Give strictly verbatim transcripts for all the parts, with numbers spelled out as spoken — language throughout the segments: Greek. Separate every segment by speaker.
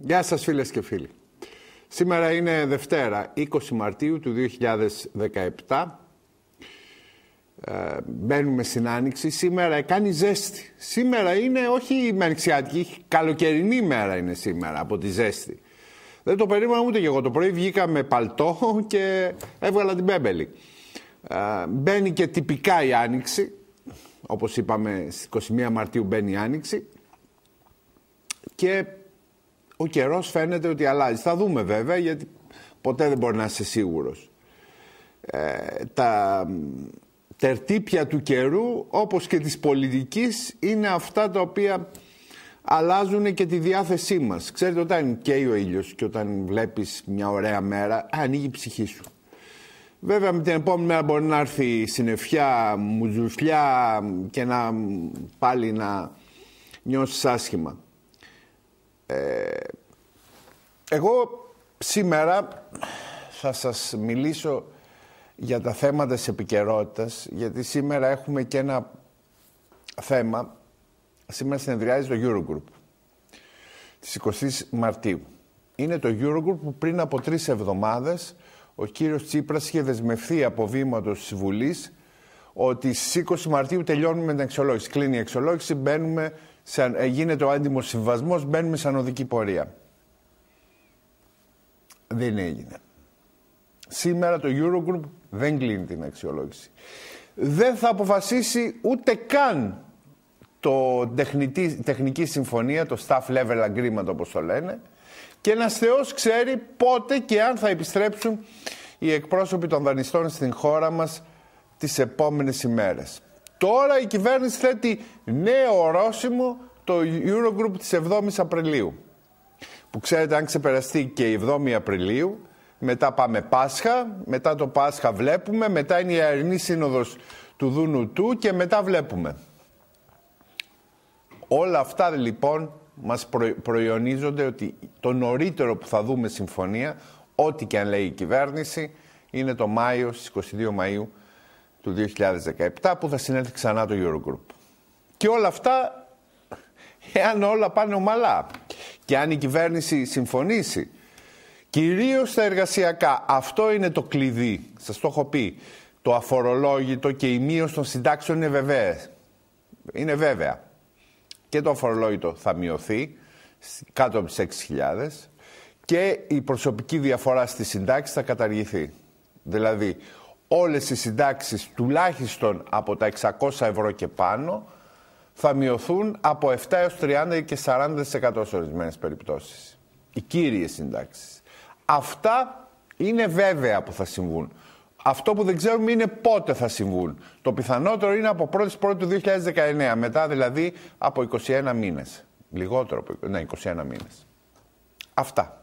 Speaker 1: Γεια σας φίλες και φίλοι. Σήμερα είναι Δευτέρα, είκοσι Μαρτίου του δύο χιλιάδες δεκαεπτά. Ε, μπαίνουμε στην Άνοιξη. Σήμερα κάνει ζέστη. Σήμερα είναι όχι με ανοιξιάτικη, καλοκαιρινή μέρα είναι σήμερα από τη ζέστη. Δεν το περίμενα ούτε και εγώ. Το πρωί βγήκα με παλτό και έβγαλα την μπέμπελη. Ε, μπαίνει και τυπικά η Άνοιξη. Όπως είπαμε, στις είκοσι μία Μαρτίου μπαίνει η Άνοιξη. Και ο καιρός φαίνεται ότι αλλάζει. Θα δούμε βέβαια, γιατί ποτέ δεν μπορεί να είσαι σίγουρος. Ε, τα τερτύπια του καιρού, όπως και της πολιτικής, είναι αυτά τα οποία αλλάζουν και τη διάθεσή μας. Ξέρετε, όταν καίει ο ήλιος και όταν βλέπεις μια ωραία μέρα, ανοίγει η ψυχή σου. Βέβαια με την επόμενη μέρα μπορεί να έρθει συννεφιά, μουζουσλιά και να πάλι να νιώσεις άσχημα. Ε, εγώ σήμερα θα σας μιλήσω για τα θέματα της επικαιρότητας, γιατί σήμερα έχουμε και ένα θέμα. Σήμερα συνεδριάζει το Eurogroup της εικοστής Μαρτίου. Είναι το Eurogroup που πριν από τρεις εβδομάδες ο κύριος Τσίπρας είχε δεσμευθεί από βήματος της Βουλής ότι στις είκοσι Μαρτίου τελειώνουμε με την αξιολόγηση. Κλείνει η αξιολόγηση, μπαίνουμε σε, γίνεται ο έντιμος συμβασμός, μπαίνουμε σε ανωδική πορεία. Δεν έγινε. Σήμερα το Eurogroup δεν κλείνει την αξιολόγηση. Δεν θα αποφασίσει ούτε καν το τεχνητή, τεχνική συμφωνία, το staff level agreement όπως το λένε, και ένας Θεός ξέρει πότε και αν θα επιστρέψουν οι εκπρόσωποι των δανειστών στην χώρα μας τις επόμενες ημέρες. Τώρα η κυβέρνηση θέτει νέο ορόσημο, το Eurogroup της εβδόμης Απριλίου. Που ξέρετε, αν ξεπεραστεί και η εβδόμη Απριλίου, μετά πάμε Πάσχα, μετά το Πάσχα βλέπουμε, μετά είναι η Αερινή Σύνοδος του Δούνου του και μετά βλέπουμε. Όλα αυτά λοιπόν μας προ, προϊονίζονται ότι το νωρίτερο που θα δούμε συμφωνία, ό,τι και αν λέει η κυβέρνηση, είναι το Μάιο, στις είκοσι δύο Μαΐου του δύο χιλιάδες δεκαεπτά, που θα συνέλθει ξανά το Eurogroup. Και όλα αυτά, εάν όλα πάνε ομαλά και αν η κυβέρνηση συμφωνήσει, κυρίως στα εργασιακά, αυτό είναι το κλειδί. Σας το έχω πει. Το αφορολόγητο και η μείωση των συντάξεων είναι βεβαίες. Είναι βέβαια. Και το αφορολόγητο θα μειωθεί κάτω από τις έξι χιλιάδες και η προσωπική διαφορά στις συντάξεις θα καταργηθεί. Δηλαδή, όλες οι συντάξεις τουλάχιστον από τα εξακόσια ευρώ και πάνω θα μειωθούν από επτά έως τριάντα και σαράντα τοις εκατό σε ορισμένες περιπτώσεις. Οι κύριες συντάξεις. Αυτά είναι βέβαια που θα συμβούν. Αυτό που δεν ξέρουμε είναι πότε θα συμβούν. Το πιθανότερο είναι από πρώτη Πρώτου του δύο χιλιάδες δεκαεννέα, μετά δηλαδή από είκοσι ένα μήνες. Λιγότερο από ναι, είκοσι ένα μήνες. Αυτά.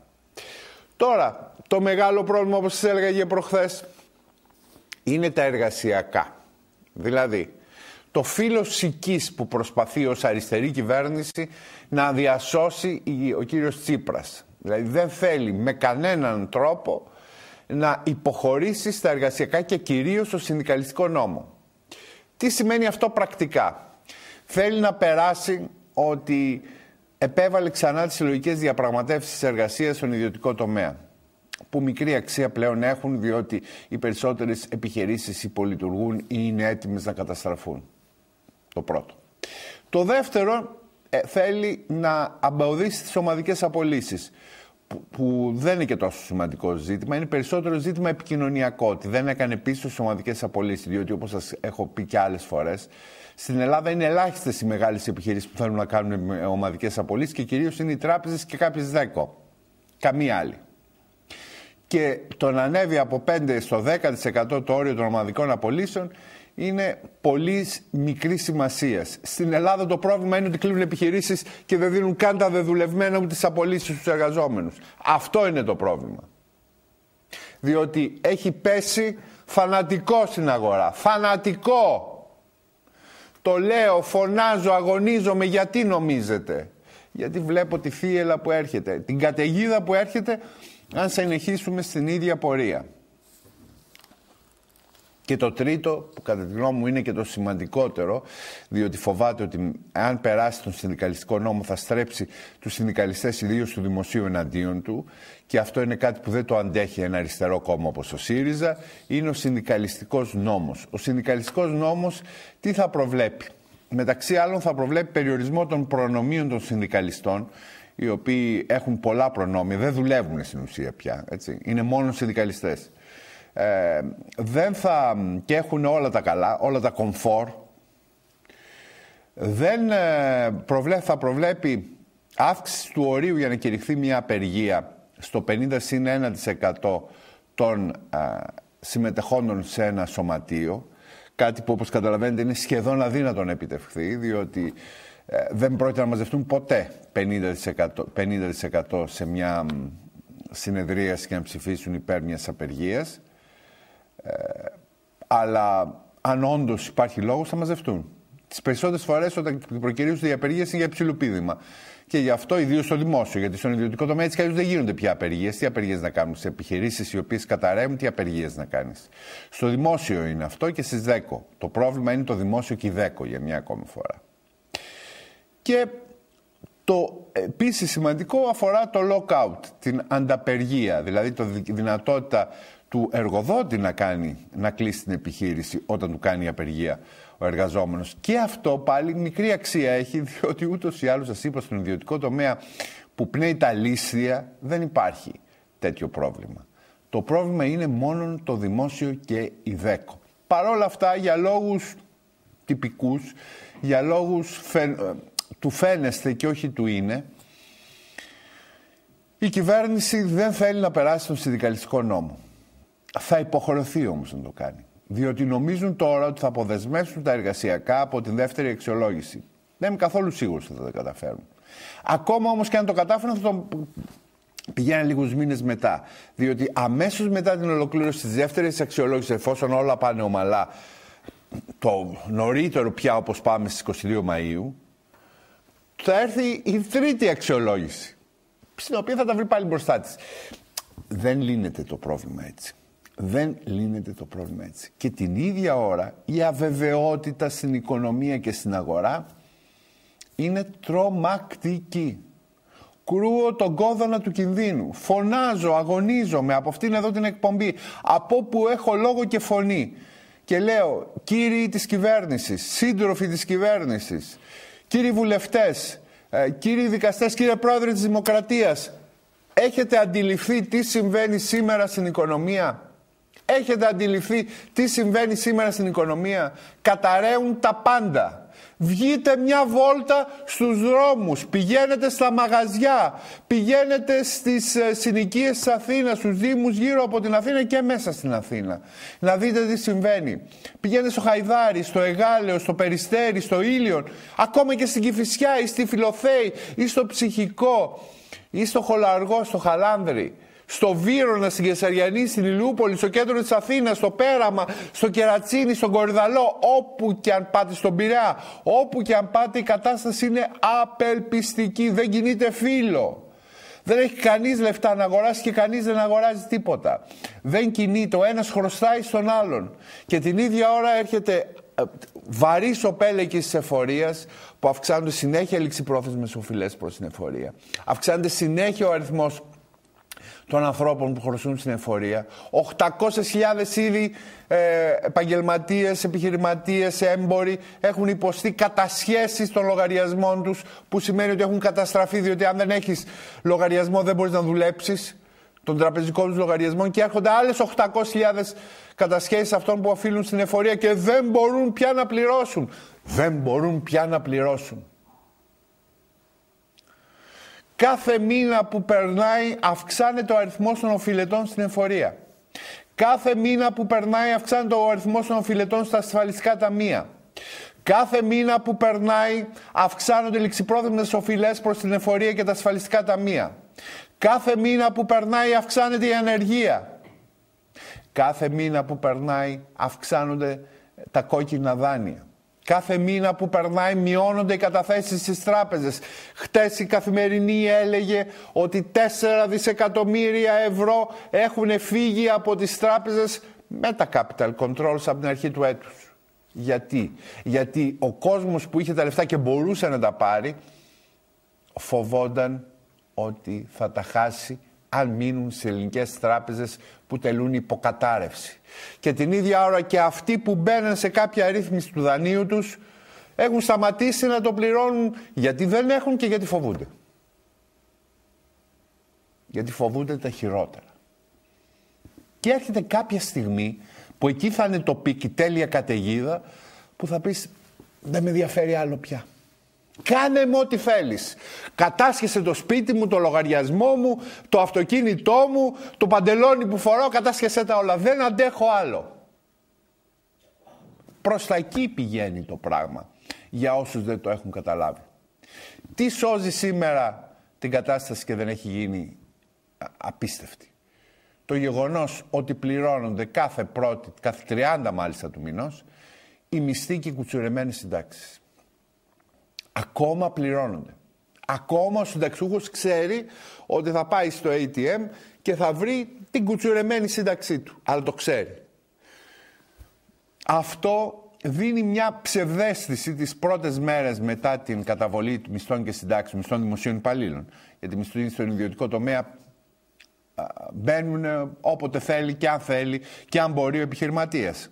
Speaker 1: Τώρα, το μεγάλο πρόβλημα, όπως σας έλεγα και προχθές, είναι τα εργασιακά. Δηλαδή, το φύλλο σικής που προσπαθεί ως αριστερή κυβέρνηση να διασώσει ο κύριος Τσίπρας. Δηλαδή δεν θέλει με κανέναν τρόπο να υποχωρήσει στα εργασιακά και κυρίως στο συνδικαλιστικό νόμο. Τι σημαίνει αυτό πρακτικά? Θέλει να περάσει ότι επέβαλε ξανά τις συλλογικές διαπραγματεύσεις της εργασίας στον ιδιωτικό τομέα, που μικρή αξία πλέον έχουν, διότι οι περισσότερες επιχειρήσεις υπολειτουργούν ή είναι έτοιμες να καταστραφούν. Το πρώτο. Το δεύτερο, ε, θέλει να αμπαουδήσει τις ομαδικές απολύσεις, που, που δεν είναι και τόσο σημαντικό ζήτημα, είναι περισσότερο ζήτημα επικοινωνιακό, ότι δεν έκανε πίσω τις ομαδικές απολύσεις, διότι όπως σας έχω πει και άλλες φορές, στην Ελλάδα είναι ελάχιστες οι μεγάλες επιχειρήσεις που θέλουν να κάνουν ομαδικές απολύσεις και κυρίως είναι οι τράπεζες και κάποιες ΔΕΚΟ. Καμία άλλη. Και το να ανέβει από πέντε στο δέκα τοις εκατό το όριο των ομαδικών απολύσεων είναι πολύ μικρή σημασία. Στην Ελλάδα το πρόβλημα είναι ότι κλείνουν επιχειρήσεις και δεν δίνουν καν τα δεδουλευμένα ούτε τις απολύσεις στους εργαζόμενους. Αυτό είναι το πρόβλημα. Διότι έχει πέσει φανατικό στην αγορά. Φανατικό! Το λέω, φωνάζω, αγωνίζομαι. Γιατί νομίζετε? Γιατί βλέπω τη θύελλα που έρχεται, την καταιγίδα που έρχεται αν συνεχίσουμε στην ίδια πορεία. Και το τρίτο, που κατά τη γνώμη μου είναι και το σημαντικότερο, διότι φοβάται ότι αν περάσει τον συνδικαλιστικό νόμο θα στρέψει τους συνδικαλιστές, ιδίως του δημοσίου, εναντίον του, και αυτό είναι κάτι που δεν το αντέχει ένα αριστερό κόμμα όπως ο ΣΥΡΙΖΑ, είναι ο συνδικαλιστικός νόμος. Ο συνδικαλιστικός νόμος τι θα προβλέπει? Μεταξύ άλλων θα προβλέπει περιορισμό των προνομίων των συνδικαλιστών, οι οποίοι έχουν πολλά προνόμια, δεν δουλεύουν στην ουσία πια, έτσι. Είναι μόνο συνδικαλιστές. Ε, δεν θα, και έχουν όλα τα καλά, όλα τα κομφόρ. Δεν ε, προβλέ, θα προβλέπει αύξηση του ορίου για να κηρυχθεί μια απεργία στο πενήντα συν ένα τοις εκατό των ε, συμμετεχόντων σε ένα σωματείο, κάτι που όπως καταλαβαίνετε είναι σχεδόν αδύνατο να επιτευχθεί, διότι ε, δεν πρόκειται να μαζευτούν ποτέ πενήντα τοις εκατό, πενήντα τοις εκατό σε μια συνεδρίαση και να ψηφίσουν υπέρ μιας απεργίας. Ε, αλλά αν όντως υπάρχει λόγος θα μαζευτούν. Τις περισσότερες φορές όταν προκυρίζονται οι απεργίες είναι για υψηλού πήδημα. Και γι' αυτό ιδίως στο δημόσιο, γιατί στον ιδιωτικό τομέα έτσι κι αλλιώς δεν γίνονται πια απεργίες. Τι απεργίες να κάνουν σε επιχειρήσεις οι οποίες καταρρεύουν, τι απεργίες να κάνεις? Στο δημόσιο είναι αυτό και στις ΔΕΚΟ. Το πρόβλημα είναι το δημόσιο και η ΔΕΚΟ για μια ακόμη φορά. Και το επίσης σημαντικό αφορά το lockout, την ανταπεργία, δηλαδή τη δυνατότητα του εργοδότη να, κάνει, να κλείσει την επιχείρηση όταν του κάνει απεργία ο εργαζόμενος. Και αυτό πάλι μικρή αξία έχει, διότι ούτως ή άλλως, σας είπα, στον ιδιωτικό τομέα που πνέει τα λύσια δεν υπάρχει τέτοιο πρόβλημα. Το πρόβλημα είναι μόνο το δημόσιο και η ΔΕΚΟ. Παρ' όλα αυτά, για λόγους τυπικούς, για λόγους φαι... του φαίνεστε και όχι του είναι, η κυβέρνηση δεν θέλει να περάσει τον συνδικαλιστικό νόμο. Θα υποχρεωθεί όμως να το κάνει. Διότι νομίζουν τώρα ότι θα αποδεσμεύσουν τα εργασιακά από την δεύτερη αξιολόγηση. Δεν είμαι καθόλου σίγουρος ότι θα το καταφέρουν. Ακόμα όμως και αν το κατάφεραν θα το πηγαίνουν λίγους μήνες μετά. Διότι αμέσως μετά την ολοκλήρωση της δεύτερης αξιολόγησης, εφόσον όλα πάνε ομαλά, το νωρίτερο πια όπως πάμε στις είκοσι δύο Μαΐου, θα έρθει η τρίτη αξιολόγηση, στην οποία θα τα βρει πάλι μπροστά της. Δεν λύνεται το πρόβλημα έτσι. Δεν λύνεται το πρόβλημα έτσι. Και την ίδια ώρα η αβεβαιότητα στην οικονομία και στην αγορά είναι τρομακτική. Κρούω τον κόδωνα του κινδύνου. Φωνάζω, αγωνίζομαι από αυτήν εδώ την εκπομπή, από όπου έχω λόγο και φωνή. Και λέω, κύριοι της κυβέρνησης, σύντροφοι της κυβέρνησης, κύριοι βουλευτές, κύριοι δικαστές, κύριε πρόεδρε της Δημοκρατίας, έχετε αντιληφθεί τι συμβαίνει σήμερα στην οικονομία? Έχετε αντιληφθεί τι συμβαίνει σήμερα στην οικονομία? Καταραίουν τα πάντα. Βγείτε μια βόλτα στους δρόμους, πηγαίνετε στα μαγαζιά, πηγαίνετε στις ε, συνοικίες της Αθήνας, στους δήμους γύρω από την Αθήνα και μέσα στην Αθήνα. Να δείτε τι συμβαίνει. Πηγαίνετε στο Χαϊδάρι, στο Εγάλεο, στο Περιστέρι, στο Ήλιον, ακόμα και στην Κηφισιά ή στη Φιλοθέη ή στο Ψυχικό ή στο Χολαργό, στο Χαλάνδρι, στο Βύρωνα, στην Κεσαριανή, στην Ηλιούπολη, στο κέντρο της Αθήνας, στο Πέραμα, στο Κερατσίνι, στον Κορυδαλό, όπου και αν πάτε, στον Πειραιά, όπου και αν πάτε, η κατάσταση είναι απελπιστική. Δεν κινείται φύλλο. Δεν έχει κανείς λεφτά να αγοράσει και κανείς δεν αγοράζει τίποτα. Δεν κινείται. Ο ένας χρωστάει στον άλλον. Και την ίδια ώρα έρχεται βαρύς ο πέλεκης της εφορίας, που αυξάνονται συνέχεια ληξιπρόθεσμες οφειλές προς την εφορία. Αυξάνεται συνέχεια ο αριθμός των ανθρώπων που χρωστούν στην εφορία. οκτακόσιες χιλιάδες ήδη ε, επαγγελματίες, επιχειρηματίες, έμποροι έχουν υποστεί κατασχέσεις των λογαριασμών τους, που σημαίνει ότι έχουν καταστραφεί, διότι αν δεν έχεις λογαριασμό δεν μπορείς να δουλέψεις των τραπεζικών τους λογαριασμών, και έρχονται άλλες οκτακόσιες χιλιάδες κατασχέσεις αυτών που οφείλουν στην εφορία και δεν μπορούν πια να πληρώσουν. Δεν μπορούν πια να πληρώσουν. Κάθε μήνα που περνάει αυξάνεται ο αριθμός των οφειλετών στην εφορία. Κάθε μήνα που περνάει αυξάνεται ο αριθμός των οφειλετών στα ασφαλιστικά ταμεία. Κάθε μήνα που περνάει αυξάνονται οι ληξιπρόθεσμες οφειλές προς την εφορία και τα ασφαλιστικά ταμεία. Κάθε μήνα που περνάει αυξάνεται η ανεργία. Κάθε μήνα που περνάει αυξάνονται τα κόκκινα δάνεια. Κάθε μήνα που περνάει μειώνονται οι καταθέσεις στις τράπεζες. Χτες η Καθημερινή έλεγε ότι τέσσερα δισεκατομμύρια ευρώ έχουν φύγει από τις τράπεζες με τα capital controls από την αρχή του έτους. Γιατί? Γιατί ο κόσμος που είχε τα λεφτά και μπορούσε να τα πάρει, φοβόταν ότι θα τα χάσει αν μείνουν σε ελληνικές τράπεζες που τελούν υποκατάρρευση. Και την ίδια ώρα και αυτοί που μπαίναν σε κάποια ρύθμιση του δανείου τους έχουν σταματήσει να το πληρώνουν, γιατί δεν έχουν και γιατί φοβούνται. Γιατί φοβούνται τα χειρότερα. Και έρχεται κάποια στιγμή που εκεί θα είναι το πικ, η τέλεια καταιγίδα, που θα πεις δεν με ενδιαφέρει άλλο πια. Κάνε μου ό,τι θέλεις. Κατάσχεσε το σπίτι μου, το λογαριασμό μου, το αυτοκίνητό μου, το παντελόνι που φοράω, κατάσχεσέ τα όλα. Δεν αντέχω άλλο. Προς τα εκεί πηγαίνει το πράγμα, για όσους δεν το έχουν καταλάβει. Τι σώζει σήμερα την κατάσταση και δεν έχει γίνει απίστευτη? Το γεγονός ότι πληρώνονται κάθε πρώτη, κάθε τριάντα μάλιστα του μηνός, οι μισθοί και οι κουτσουρεμένες συντάξεις. Ακόμα πληρώνονται. Ακόμα ο συνταξιούχος ξέρει ότι θα πάει στο έι τι εμ και θα βρει την κουτσουρεμένη σύνταξή του. Αλλά το ξέρει. Αυτό δίνει μια ψευδαίσθηση τις πρώτες μέρες μετά την καταβολή μισθών και συντάξεων, μισθών δημοσίων υπαλλήλων. Γιατί οι μισθοί στον ιδιωτικό τομέα μπαίνουν όποτε θέλει και αν θέλει και αν μπορεί ο επιχειρηματίας.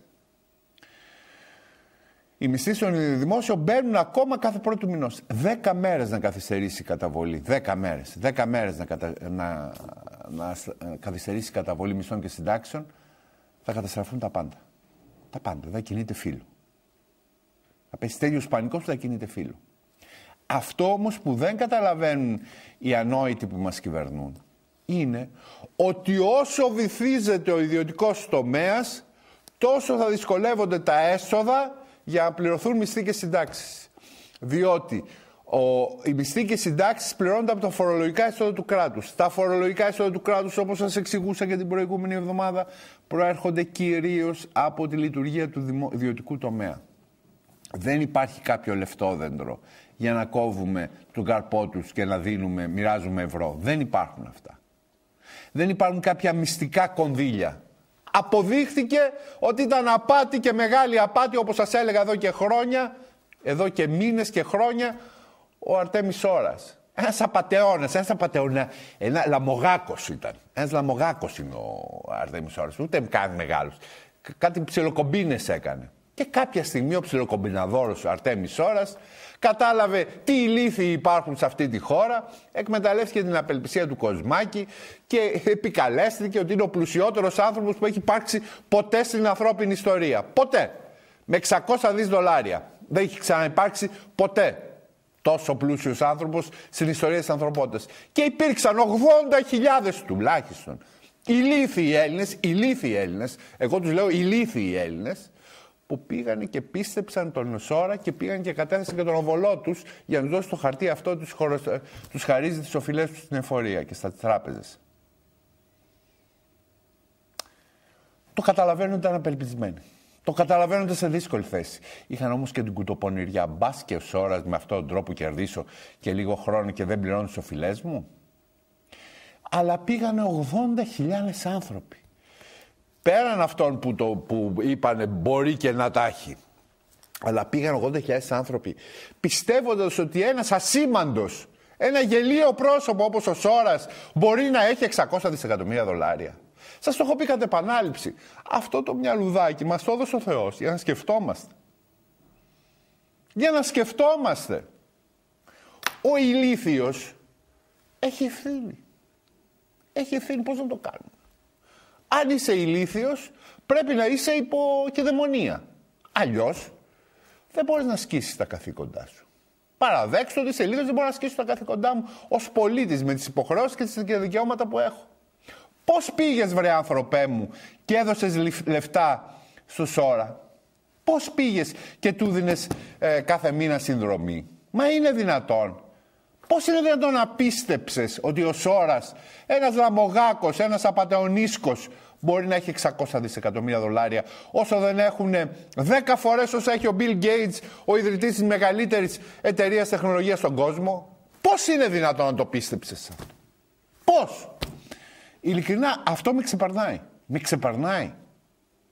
Speaker 1: Οι μισθοί στον δημόσιο μπαίνουν ακόμα κάθε πρώτου μηνός. Δέκα μέρες να καθυστερήσει η καταβολή. Δέκα μέρες. Δέκα μέρες να, κατα... να... να καθυστερήσει η καταβολή μισθών και συντάξεων, θα καταστραφούν τα πάντα. Τα πάντα. Δεν κινείται φύλλο. Θα πέσει τέλειος πανικός που θα κινείται φύλλο. Αυτό όμως που δεν καταλαβαίνουν οι ανόητοι που μας κυβερνούν είναι ότι όσο βυθίζεται ο ιδιωτικός τομέας, τόσο θα δυσκολεύονται τα έσοδα για να πληρωθούν μισθοί και συντάξεις. Διότι ο, οι μισθοί και συντάξεις πληρώνονται από τα φορολογικά έσοδα του κράτους. Τα φορολογικά έσοδα του κράτους, όπως σας εξηγούσα και την προηγούμενη εβδομάδα, προέρχονται κυρίως από τη λειτουργία του δημο, ιδιωτικού τομέα. Δεν υπάρχει κάποιο λεφτόδεντρο για να κόβουμε τον καρπό τους και να δίνουμε, μοιράζουμε ευρώ. Δεν υπάρχουν αυτά. Δεν υπάρχουν κάποια μυστικά κονδύλια. Αποδείχθηκε ότι ήταν απάτη και μεγάλη απάτη, όπως σας έλεγα εδώ και χρόνια, εδώ και μήνες και χρόνια, ο Αρτέμις Ώρας. Ένας απατεώνας, ένας απατεώνα, ένα λαμογάκος ήταν. Ένας λαμογάκος είναι ο Αρτέμις Ώρας, ούτε καν μεγάλος. Κάτι ψιλοκομπίνες έκανε. Και κάποια στιγμή ο ψιλοκομπιναδόρος ο Αρτέμις Ώρας κατάλαβε τι ηλίθιοι υπάρχουν σε αυτή τη χώρα, εκμεταλλεύτηκε την απελπισία του Κοσμάκη και επικαλέστηκε ότι είναι ο πλουσιότερος άνθρωπος που έχει υπάρξει ποτέ στην ανθρώπινη ιστορία. Ποτέ. Με εξακόσια δις δολάρια. Δεν έχει ξαναυπάρξει ποτέ τόσο πλούσιος άνθρωπος στην ιστορία της ανθρωπότητας. Και υπήρξαν ογδόντα χιλιάδες τουλάχιστον ηλίθιοι Έλληνες, ηλίθιοι Έλληνες, εγώ τους λέω ηλίθιοι Έλληνες, που πήγαν και πίστεψαν τον Σόρα και πήγαν και κατέθεσαν και τον οβολό τους για να τους δώσει το χαρτί αυτό, τους, χωρος... τους χαρίζει τις οφειλές τους στην εφορία και στα τράπεζες. Το καταλαβαίνουν ότι ήταν απελπισμένοι. Το καταλαβαίνουν σε δύσκολη θέση. Είχαν όμως και την κουτοπονηριά. Μπας και ο Σόρας με αυτόν τον τρόπο κερδίσω και λίγο χρόνο και δεν πληρώνω τις οφειλές μου. Αλλά πήγανε ογδόντα χιλιάδες άνθρωποι. Πέραν αυτών που, το, που είπανε μπορεί και να τα έχει. Αλλά πήγαν ογδόντα χιλιάδες άνθρωποι πιστεύοντας ότι ένας ασήμαντος, ένα γελίο πρόσωπο όπως ο Σόρας μπορεί να έχει εξακόσια δισεκατομμύρια δολάρια. Σας το έχω πει κατ' επανάληψη. Αυτό το μυαλουδάκι μας το έδωσε ο Θεός για να σκεφτόμαστε. Για να σκεφτόμαστε. Ο ηλίθιος έχει ευθύνη. Έχει ευθύνη, πώς να το κάνουμε. Αν είσαι ηλίθιος, πρέπει να είσαι υπό κηδαιμονία. Αλλιώς, δεν μπορείς να ασκήσεις τα καθήκοντά σου. Παραδέξτε ότι είσαι ηλίθιος, δεν μπορώ να ασκήσω τα καθήκοντά μου ως πολίτης με τις υποχρεώσεις και τις δικαιώματα που έχω. Πώς πήγες, βρε άνθρωπέ μου, και έδωσες λεφτά στο Σόρα? Πώς πήγες και του δίνες ε, κάθε μήνα συνδρομή? Μα είναι δυνατόν? Πώς είναι δυνατόν να πίστεψες ότι ο Σόρας, ένας λαμογάκος, ένας απατεωνίσκος, μπορεί να έχει εξακόσια δισεκατομμύρια δολάρια, όσο δεν έχουν δέκα φορές όσο έχει ο Bill Gates, ο ιδρυτής της μεγαλύτερης εταιρείας τεχνολογίας στον κόσμο? Πώς είναι δυνατόν να το πίστεψες αυτό? Πώς? Ειλικρινά, αυτό με ξεπερνάει. Με ξεπερνάει.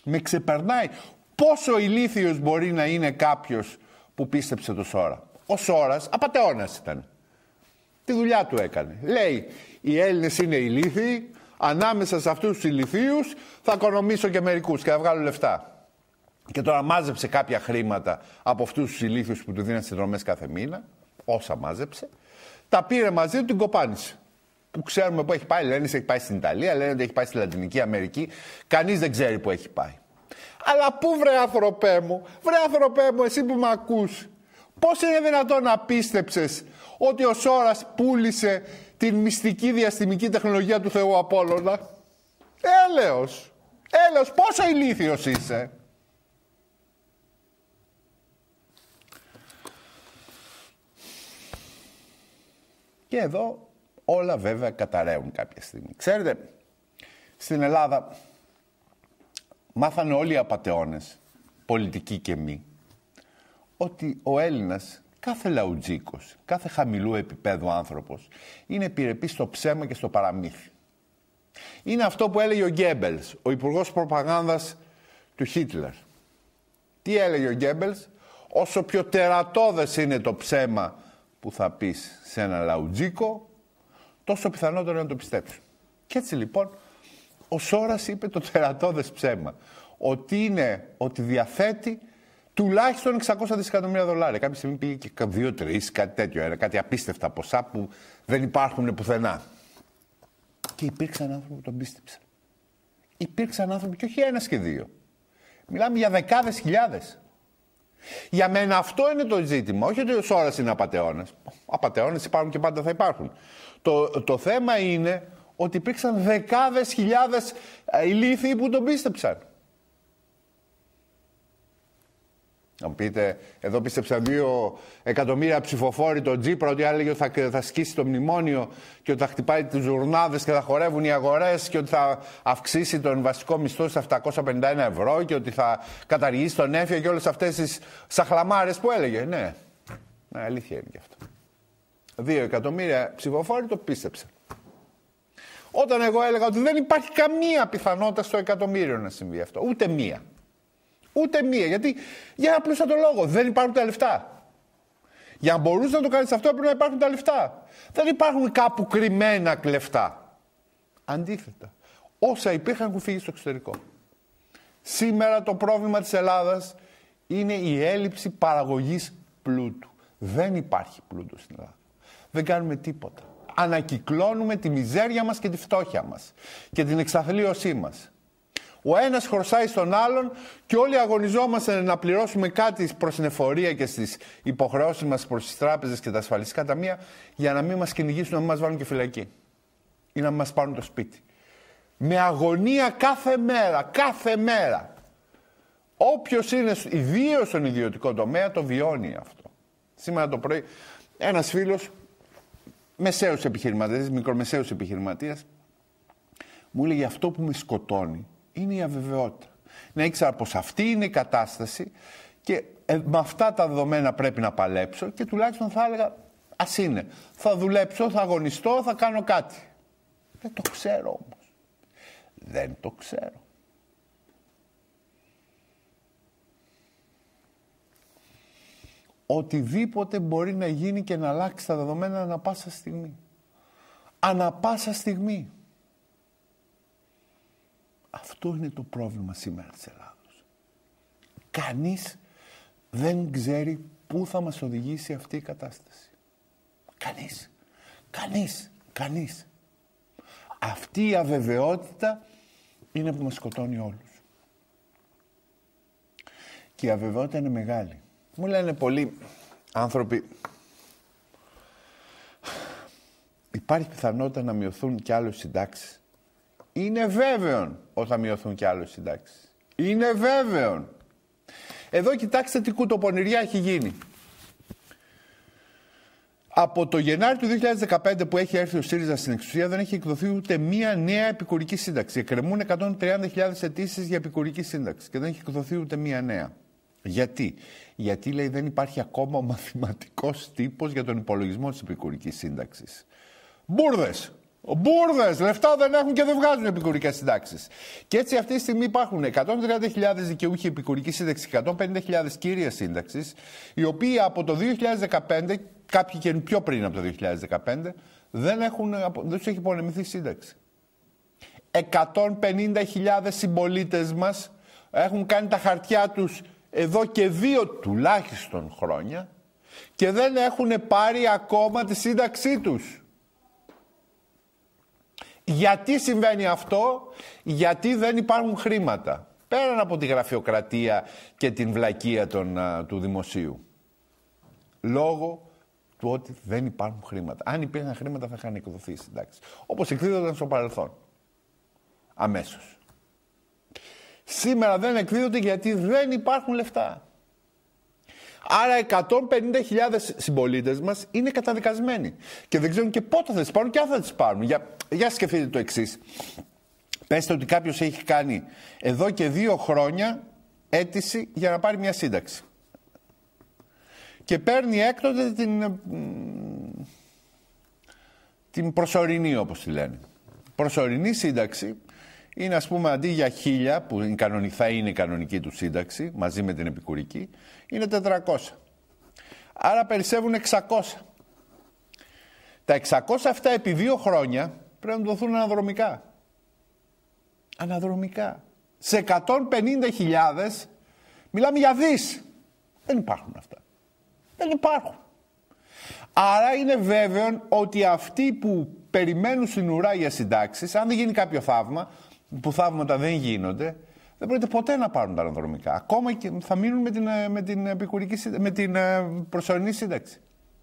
Speaker 1: Με ξεπερνάει. Πόσο ηλίθιος μπορεί να είναι κάποιος που πίστεψε το Σόρα. Ο Σόρας απατεώνας ήταν. Τη δουλειά του έκανε. Λέει, οι Έλληνες είναι ηλίθιοι, ανάμεσα σε αυτούς τους ηλιθίους θα οικονομήσω και μερικούς και θα βγάλω λεφτά. Και τώρα μάζεψε κάποια χρήματα από αυτούς τους ηλίθιους που του δίναν συνδρομές κάθε μήνα, όσα μάζεψε, τα πήρε μαζί του, την κοπάνισε. Που ξέρουμε που έχει πάει, λένε ότι έχει πάει στην Ιταλία, λένε ότι έχει πάει στη Λατινική Αμερική. Κανείς δεν ξέρει που έχει πάει. Αλλά πού, βρε άνθρωπέ μου, βρε άνθρωπέ μου, εσύ που με ακούς, πώς είναι δυνατόν να πίστεψες ότι ο Σόρας πούλησε την μυστική διαστημική τεχνολογία του Θεού Απόλλωνα? Έλεος, έλεος, πόσο ηλίθιος είσαι. Και εδώ όλα βέβαια καταραίουν κάποια στιγμή. Ξέρετε, στην Ελλάδα μάθανε όλοι οι απατεώνες, πολιτικοί και μη, ότι ο Έλληνας, κάθε λαουτζίκος, κάθε χαμηλού επίπεδου άνθρωπος, είναι επιρρεπής στο ψέμα και στο παραμύθι. Είναι αυτό που έλεγε ο Γκέμπελς, ο υπουργός προπαγάνδας του Χίτλερ. Τι έλεγε ο Γκέμπελς? Όσο πιο τερατώδες είναι το ψέμα που θα πεις σε ένα λαουτζίκο, τόσο πιθανότερο να το πιστέψουν. Και έτσι λοιπόν, ο Σόρας είπε το τερατώδες ψέμα. Ότι είναι, ότι διαθέτει τουλάχιστον εξακόσια δισεκατομμύρια δολάρια. Κάποια στιγμή πήγε και δύο τρία, κάτι τέτοιο. Era κάτι απίστευτα ποσά που δεν υπάρχουν πουθενά. Και υπήρξαν άνθρωποι που τον πίστεψαν. Υπήρξαν άνθρωποι, και όχι ένας και δύο. Μιλάμε για δεκάδες χιλιάδες. Για μένα αυτό είναι το ζήτημα. Όχι ότι ο Σόρας είναι απατεώνας. Απατεώνες υπάρχουν και πάντα θα υπάρχουν. Το, το θέμα είναι ότι υπήρξαν δεκάδες χιλιάδες ηλίθιοι που τον πίστεψαν. Να μου πείτε, εδώ πίστεψαν δύο εκατομμύρια ψηφοφόροι τον Τζίπρα ότι έλεγε ότι θα, θα σκίσει το μνημόνιο και ότι θα χτυπάει τις ζουρνάδες και θα χορεύουν οι αγορές και ότι θα αυξήσει τον βασικό μισθό σε επτακόσια πενήντα ένα ευρώ και ότι θα καταργήσει τον έφια και όλες αυτές τις σαχλαμάρες που έλεγε. Ναι, ναι, αλήθεια είναι και αυτό. Δύο εκατομμύρια ψηφοφόροι το πίστεψαν. Όταν εγώ έλεγα ότι δεν υπάρχει καμία πιθανότητα στο εκατομμύριο να συμβεί αυτό, ούτε μία. Ούτε μία. Γιατί για ένα απλούστατο λόγο δεν υπάρχουν τα λεφτά. Για να μπορούσε να το κάνεις αυτό πρέπει να υπάρχουν τα λεφτά. Δεν υπάρχουν κάπου κρυμμένα λεφτά. Αντίθετα, όσα υπήρχαν έχουν φύγει στο εξωτερικό. Σήμερα το πρόβλημα της Ελλάδας είναι η έλλειψη παραγωγής πλούτου. Δεν υπάρχει πλούτο στην Ελλάδα. Δεν κάνουμε τίποτα. Ανακυκλώνουμε τη μιζέρια μας και τη φτώχεια μας και την εξαθλίωσή μας. Ο ένας χρωστάει στον άλλον και όλοι αγωνιζόμαστε να πληρώσουμε κάτι προς την εφορία και στις υποχρεώσεις μας προς τις τράπεζες και τα ασφαλιστικά ταμεία για να μην μας κυνηγήσουν, να μην μας βάλουν και φυλακή ή να μην μας πάρουν το σπίτι. Με αγωνία κάθε μέρα, κάθε μέρα. Όποιος είναι, ιδίως στον ιδιωτικό τομέα, το βιώνει αυτό. Σήμερα το πρωί ένας φίλος, μεσαίους επιχειρηματίες, μικρομεσαίους επιχειρηματίες, μου έλεγε αυτό που με σκοτώνει είναι η αβεβαιότητα. Να ήξερα πως αυτή είναι η κατάσταση και ε, με αυτά τα δεδομένα πρέπει να παλέψω και τουλάχιστον θα έλεγα ας είναι. Θα δουλέψω, θα αγωνιστώ, θα κάνω κάτι. Δεν το ξέρω όμως. Δεν το ξέρω. Οτιδήποτε μπορεί να γίνει και να αλλάξει τα δεδομένα ανα πάσα στιγμή. Ανα πάσα στιγμή. Αυτό είναι το πρόβλημα σήμερα της Ελλάδος. Κανείς δεν ξέρει πού θα μας οδηγήσει αυτή η κατάσταση. Κανείς. Κανείς. Κανείς. Αυτή η αβεβαιότητα είναι που μας σκοτώνει όλους. Και η αβεβαιότητα είναι μεγάλη. Μου λένε πολλοί άνθρωποι, υπάρχει πιθανότητα να μειωθούν κι άλλες συντάξεις. Είναι βέβαιον ότι θα μειωθούν κι άλλες συντάξεις. Είναι βέβαιον. Εδώ κοιτάξτε τι κουτοπονηριά έχει γίνει. Από το Γενάρη του δύο χιλιάδες δεκαπέντε που έχει έρθει ο ΣΥΡΙΖΑ στην εξουσία δεν έχει εκδοθεί ούτε μία νέα επικουρική σύνταξη. Εκκρεμούν εκατόν τριάντα χιλιάδες αιτήσεις για επικουρική σύνταξη και δεν έχει εκδοθεί ούτε μία νέα. Γιατί? Γιατί λέει δεν υπάρχει ακόμα μαθηματικός τύπος για τον υπολογισμό της επικουρικής σύνταξης. Μπούρδες! Μπούρδες, λεφτά δεν έχουν και δεν βγάζουν επικουρικές συντάξεις. Και έτσι αυτή τη στιγμή υπάρχουν εκατόν τριάντα χιλιάδες δικαιούχοι επικουρικής σύνταξης, εκατόν πενήντα χιλιάδες κύριες σύνταξης, οι οποίοι από το δύο χιλιάδες δεκαπέντε, κάποιοι και πιο πριν από το δύο χιλιάδες δεκαπέντε, δεν, έχουν, δεν τους έχει υπονεμηθεί σύνταξη. εκατόν πενήντα χιλιάδες συμπολίτες μας έχουν κάνει τα χαρτιά τους εδώ και δύο τουλάχιστον χρόνια και δεν έχουν πάρει ακόμα τη σύνταξή τους. Γιατί συμβαίνει αυτό? Γιατί δεν υπάρχουν χρήματα. Πέραν από τη γραφειοκρατία και την βλακεία των, α, του δημοσίου. Λόγω του ότι δεν υπάρχουν χρήματα. Αν υπήρχαν χρήματα θα είχαν εκδοθεί οι συντάξεις. Όπως εκδίδονταν στο παρελθόν. Αμέσως. Σήμερα δεν εκδίδονται γιατί δεν υπάρχουν λεφτά. Άρα εκατόν πενήντα χιλιάδες συμπολίτες μας είναι καταδικασμένοι. Και δεν ξέρουν και πότε θα τις πάρουν και αν θα τις πάρουν. Για, για σκεφτείτε το εξής. Πέστε ότι κάποιος έχει κάνει εδώ και δύο χρόνια αίτηση για να πάρει μια σύνταξη. Και παίρνει έκτοτε την, την προσωρινή, όπως τη λένε. Προσωρινή σύνταξη είναι, ας πούμε, αντί για χίλια, που θα είναι η κανονική του σύνταξη, μαζί με την επικουρική, είναι τετρακόσια. Άρα περισσεύουν εξακόσια. Τα εξακόσια αυτά επί δύο χρόνια πρέπει να δοθούν αναδρομικά. Αναδρομικά. Σε εκατόν πενήντα χιλιάδες μιλάμε για δις. Δεν υπάρχουν αυτά. Δεν υπάρχουν. Άρα είναι βέβαιο ότι αυτοί που περιμένουν στην ουρά για συντάξεις, αν δεν γίνει κάποιο θαύμα, που θαύματα δεν γίνονται, δεν πρόκειται ποτέ να πάρουν τα αναδρομικά. Ακόμα και θα μείνουν με την, με την, επικουρική, με την προσωρινή σύνταξη.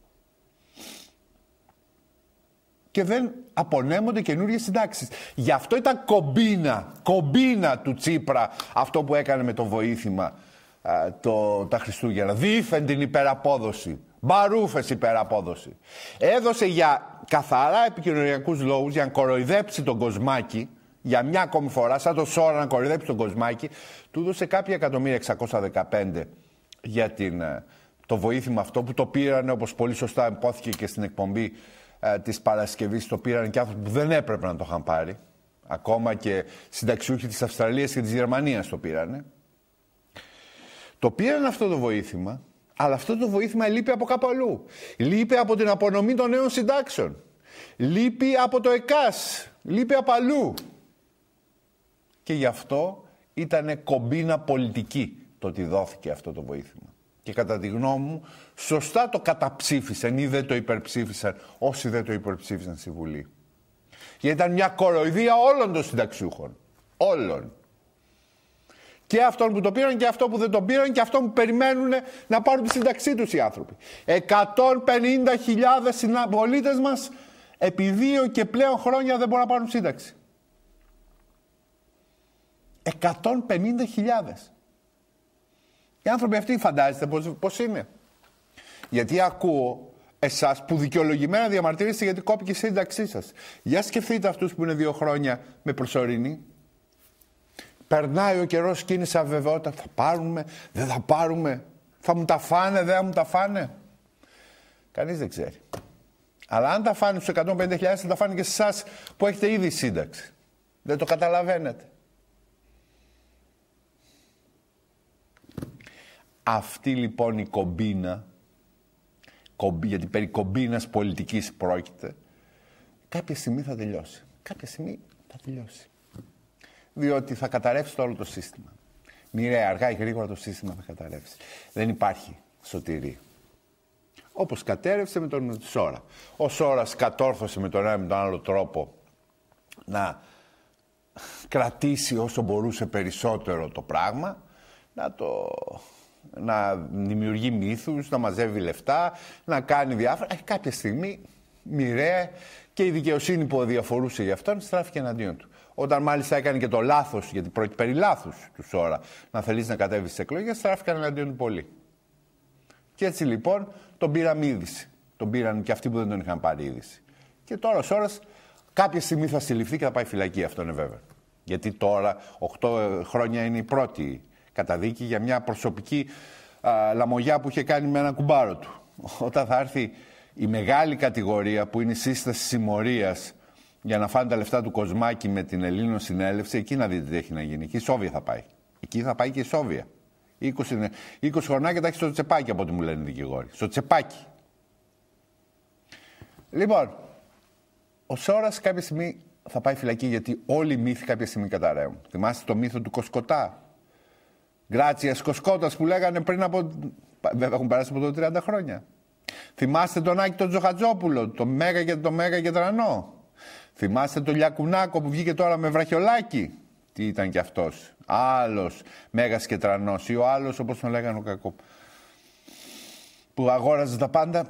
Speaker 1: Και δεν απονέμονται καινούριες συντάξεις. Γι' αυτό ήταν κομπίνα, κομπίνα του Τσίπρα αυτό που έκανε με το βοήθημα α, το, τα Χριστούγεννα. Δήθεν την υπεραπόδοση. Μπαρούφες υπεραπόδοση. Έδωσε για καθαρά επικοινωνιακούς λόγους, για να κοροϊδέψει τον Κοσμάκη, για μια ακόμη φορά, σαν το Σόρα να κοροϊδέψει τον Κοσμάκη, του έδωσε κάποια εκατομμύρια εξακόσια δεκαπέντε για την, το βοήθημα αυτό που το πήραν, όπως πολύ σωστά υπόθηκε και στην εκπομπή ε, της Παρασκευής, το πήραν και άνθρωποι που δεν έπρεπε να το είχαν πάρει. Ακόμα και συνταξιούχοι της Αυστραλίας και της Γερμανίας το πήρανε. Το πήραν αυτό το βοήθημα, αλλά αυτό το βοήθημα λείπει από κάπου αλλού. Λείπει από την απονομή των νέων συντάξεων. Λείπει από το ΕΚΑΣ. Λείπει από αλλού. Και γι' αυτό ήταν κομπίνα πολιτική το ότι δόθηκε αυτό το βοήθημα. Και κατά τη γνώμη μου, σωστά το καταψήφισαν ή δεν το υπερψήφισαν όσοι δεν το υπερψήφισαν στη Βουλή. Γιατί ήταν μια κοροϊδία όλων των συνταξιούχων. Όλων. Και αυτών που το πήραν και αυτών που δεν το πήραν και αυτών που περιμένουν να πάρουν τη σύνταξή τους οι άνθρωποι. εκατόν πενήντα χιλιάδες συμπολίτες μας επί δύο και πλέον χρόνια δεν μπορούν να πάρουν σύνταξη. εκατόν πενήντα χιλιάδες. Οι άνθρωποι αυτοί φαντάζεστε πώς, πώς είναι. Γιατί ακούω εσάς που δικαιολογημένα διαμαρτύρεστε γιατί κόπηκε η σύνταξή σας. Για σκεφτείτε αυτούς που είναι δύο χρόνια με προσωρινή. Περνάει ο καιρός και είναι σε αβεβαιότητα. Θα πάρουμε, δεν θα πάρουμε. Θα μου τα φάνε, δεν θα μου τα φάνε. Κανείς δεν ξέρει. Αλλά αν τα φάνε στους εκατόν πενήντα χιλιάδες θα τα φάνε και σε εσάς που έχετε ήδη σύνταξη. Δεν το καταλαβαίνετε. Αυτή λοιπόν η κομπίνα, κομπί, γιατί περί κομπίνας πολιτικής πρόκειται, κάποια στιγμή θα τελειώσει. Κάποια στιγμή θα τελειώσει. Διότι θα καταρρεύσει το όλο το σύστημα. Μοιραία, αργά ή γρήγορα το σύστημα θα καταρρεύσει. Δεν υπάρχει σωτηρία. Όπως κατέρευσε με τον Σόρα. Ο Σόρας κατόρθωσε με τον ένα με τον άλλο τρόπο να κρατήσει όσο μπορούσε περισσότερο το πράγμα, να το... να δημιουργεί μύθους, να μαζεύει λεφτά, να κάνει διάφορα. Ε, κάποια στιγμή, μοιραία, και η δικαιοσύνη που διαφορούσε γι' αυτόν στράφηκε εναντίον του. Όταν μάλιστα έκανε και το λάθος, γιατί πρόκειται περί λάθους του Σόρα, να θελήσει να κατέβει στις εκλογές, στράφηκαν εναντίον του πολύ. Και έτσι λοιπόν τον πήραμε είδηση. Τον πήραν και αυτοί που δεν τον είχαν πάρει είδηση. Και τώρα ο Σόρας κάποια στιγμή θα συλληφθεί και θα πάει φυλακή, αυτό είναι βέβαιο. Γιατί τώρα, οκτώ χρόνια είναι η πρώτη καταδίκη για μια προσωπική α, λαμογιά που είχε κάνει με ένα κουμπάρο του. Όταν θα έρθει η μεγάλη κατηγορία που είναι η σύσταση συμμορίας για να φάνε τα λεφτά του Κοσμάκη με την Ελλήνων Συνέλευση, εκεί να δείτε τι έχει να γίνει. Εκεί η Σόβια θα πάει. Εκεί θα πάει και η Σόβια. είκοσι, είκοσι χρονάκια τα έχει στο τσεπάκι, από ό,τι μου λένε οι δικηγόροι. Στο τσεπάκι. Λοιπόν, ο Σόρας κάποια στιγμή θα πάει φυλακή, γιατί όλοι οι μύθοι κάποια στιγμή καταραίουν. Θυμάστε το μύθο του Κοσκοτά? Γκράτσια Κοσκότας που λέγανε πριν από. Βέβαια έχουν περάσει από το τριάντα χρόνια. Θυμάστε τον Άκη τον Τζοχατζόπουλο, το Μέγα και το Μέγα Κετρανό? Θυμάστε τον Λιακουνάκο που βγήκε τώρα με βραχιολάκι? Τι ήταν κι αυτός? Άλλος Μέγας Κετρανός, ή ο άλλος, όπως τον λέγανε, ο κακό, που αγόραζε τα πάντα.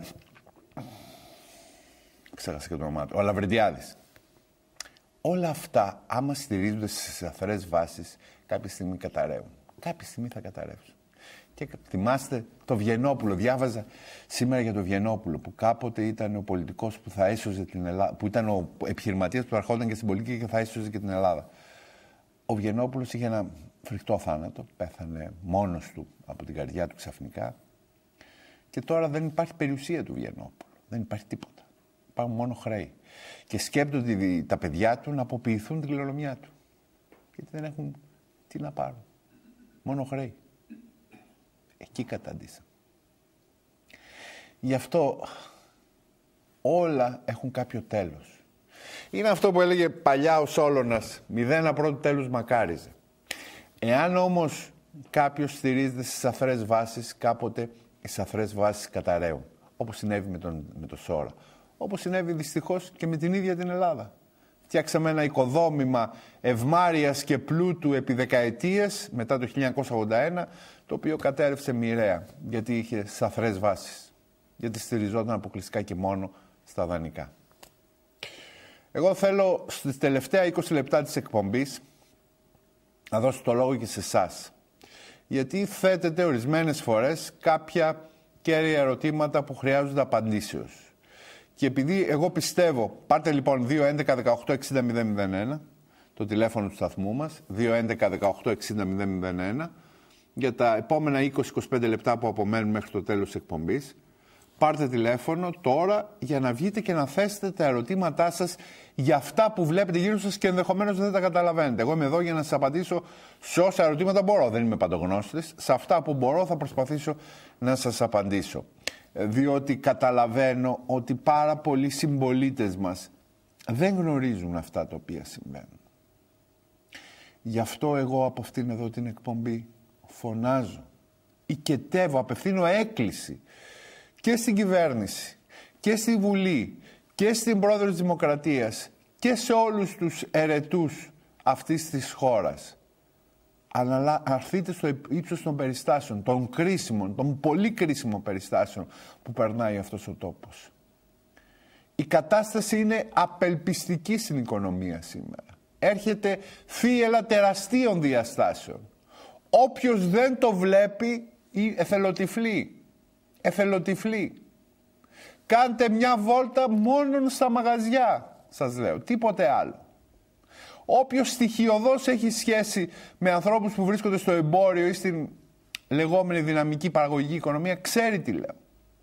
Speaker 1: Ξέχασα και το όνομά του. Ο Λαβρεντιάδης. Όλα αυτά, άμα στηρίζονται στις αθρές βάσεις, κάποια στιγμή καταραίουν. Κάποια στιγμή θα καταρρεύσουν. Και θυμάστε το Βιενόπουλο. Διάβαζα σήμερα για το Βιενόπουλο, που κάποτε ήταν ο πολιτικός που θα έσωζε την Ελλάδα, που ήταν ο επιχειρηματίας που ερχόταν και στην πολιτική και θα έσωζε και την Ελλάδα. Ο Βιενόπουλος είχε ένα φρικτό θάνατο. Πέθανε μόνος του από την καρδιά του ξαφνικά. Και τώρα δεν υπάρχει περιουσία του Βιενόπουλου. Δεν υπάρχει τίποτα. Υπάρχουν μόνο χρέη. Και σκέπτονται τα παιδιά του να αποποιηθούν την κληρονομιά του. Γιατί δεν έχουν τι να πάρουν. Μόνο χρέη. Εκεί καταντήσαν. Γι' αυτό όλα έχουν κάποιο τέλος. Είναι αυτό που έλεγε παλιά ο Σόλωνας, μηδένα πρώτου τέλους μακάριζε. Εάν όμως κάποιος στηρίζεται στις αθρές βάσεις, κάποτε οι αθρές βάσεις καταραίουν. Όπως συνέβη με τον, με τον Σόρα. Όπως συνέβη δυστυχώς και με την ίδια την Ελλάδα. Φτιάξαμε ένα οικοδόμημα ευμάρειας και πλούτου επί δεκαετίες, μετά το χίλια εννιακόσια ογδόντα ένα, το οποίο κατέρευσε μοιραία, γιατί είχε σαθρές βάσεις. Γιατί στηριζόταν αποκλειστικά και μόνο στα δανεικά. Εγώ θέλω στις τελευταία είκοσι λεπτά της εκπομπής να δώσω το λόγο και σε εσάς. Γιατί θέτετε ορισμένες φορές κάποια κέρια ερωτήματα που χρειάζονται απαντήσεως. Και επειδή εγώ πιστεύω, πάρτε λοιπόν δύο έντεκα δεκαοκτώ εξήντα μηδέν μηδέν ένα, το τηλέφωνο του σταθμού μας, δύο έντεκα δεκαοκτώ εξήντα μηδέν μηδέν ένα, για τα επόμενα είκοσι με είκοσι πέντε λεπτά που απομένουν μέχρι το τέλος της εκπομπής. Πάρτε τηλέφωνο τώρα για να βγείτε και να θέσετε τα ερωτήματά σας για αυτά που βλέπετε γύρω σας και ενδεχομένως δεν τα καταλαβαίνετε. Εγώ είμαι εδώ για να σας απαντήσω σε όσα ερωτήματα μπορώ. Δεν είμαι παντογνώστης. Σε αυτά που μπορώ θα προσπαθήσω να σας απαντήσω. Διότι καταλαβαίνω ότι πάρα πολλοί συμπολίτες μας δεν γνωρίζουν αυτά τα οποία συμβαίνουν. Γι' αυτό εγώ από αυτήν εδώ την εκπομπή φωνάζω, οικετεύω, απευθύνω έκκληση και στην κυβέρνηση και στη Βουλή και στην Πρόεδρο της Δημοκρατίας και σε όλους τους ερετούς αυτής της χώρας. Αλλά αρθείτε στο ύψος των περιστάσεων, των κρίσιμων, των πολύ κρίσιμων περιστάσεων που περνάει αυτός ο τόπος. Η κατάσταση είναι απελπιστική στην οικονομία σήμερα. Έρχεται θύελλα τεραστίων διαστάσεων. Όποιος δεν το βλέπει, εθελοτυφλεί. Εθελοτυφλεί. Κάντε μια βόλτα μόνο στα μαγαζιά, σας λέω. Τίποτε άλλο. Όποιος στοιχειωδώς έχει σχέση με ανθρώπους που βρίσκονται στο εμπόριο ή στην λεγόμενη δυναμική παραγωγική οικονομία, ξέρει τι λέω.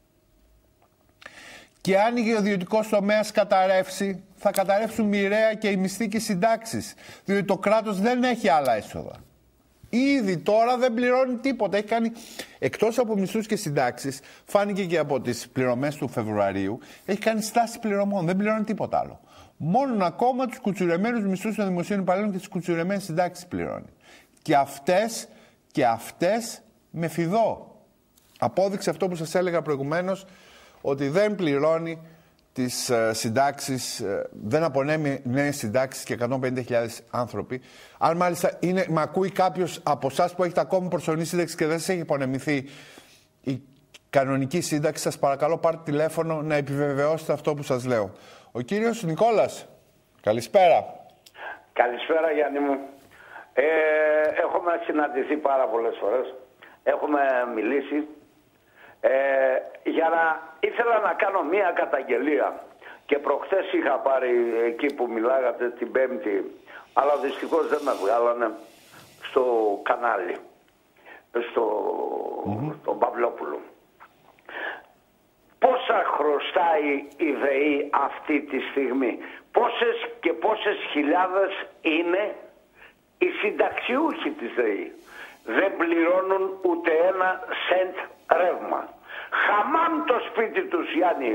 Speaker 1: Και αν ο ιδιωτικός τομέας καταρρεύσει, θα καταρρεύσουν μοιραία και οι μισθοί και οι συντάξεις. Διότι το κράτος δεν έχει άλλα έσοδα. Ήδη τώρα δεν πληρώνει τίποτα. Έχει κάνει, εκτός από μισθούς και συντάξεις, φάνηκε και από τις πληρωμές του Φεβρουαρίου, έχει κάνει στάση πληρωμών. Δεν πληρώνει τίποτα άλλο. Μόνο ακόμα τους κουτσουρεμένους μισθούς των δημοσίων υπαλλήλων και τις κουτσουρεμένες συντάξεις πληρώνει. Και αυτές, και αυτές με φιδό. Απόδειξε αυτό που σας έλεγα προηγουμένως, ότι δεν πληρώνει τις uh, συντάξεις, uh, δεν απονέμει νέες συντάξεις και εκατόν πενήντα χιλιάδες άνθρωποι. Αν μάλιστα είναι, με ακούει κάποιος από εσάς που έχετε ακόμη προσωρινή σύνταξη και δεν σας έχει απονεμηθεί η κανονική σύνταξη, σας παρακαλώ πάρτε τηλέφωνο να επιβεβαιώσετε αυτό που σας λέω. Ο κύριος Νικόλας, καλησπέρα.
Speaker 2: Καλησπέρα Γιάννη μου. Ε, έχουμε συναντηθεί πάρα πολλές φορές. Έχουμε μιλήσει. Ε, για να ήθελα να κάνω μία καταγγελία. Και προχθές είχα πάρει εκεί που μιλάγατε την Πέμπτη, αλλά δυστυχώς δεν με βγάλανε στο κανάλι, στο, mm-hmm. στον Παυλόπουλο. Πώς πόσα χρωστάει η ΔΕΗ αυτή τη στιγμή. Πόσες και πόσες χιλιάδες είναι οι συνταξιούχοι της ΔΕΗ. Δεν πληρώνουν ούτε ένα σεντ ρεύμα. Χαμάμ το σπίτι τους, Γιάννη.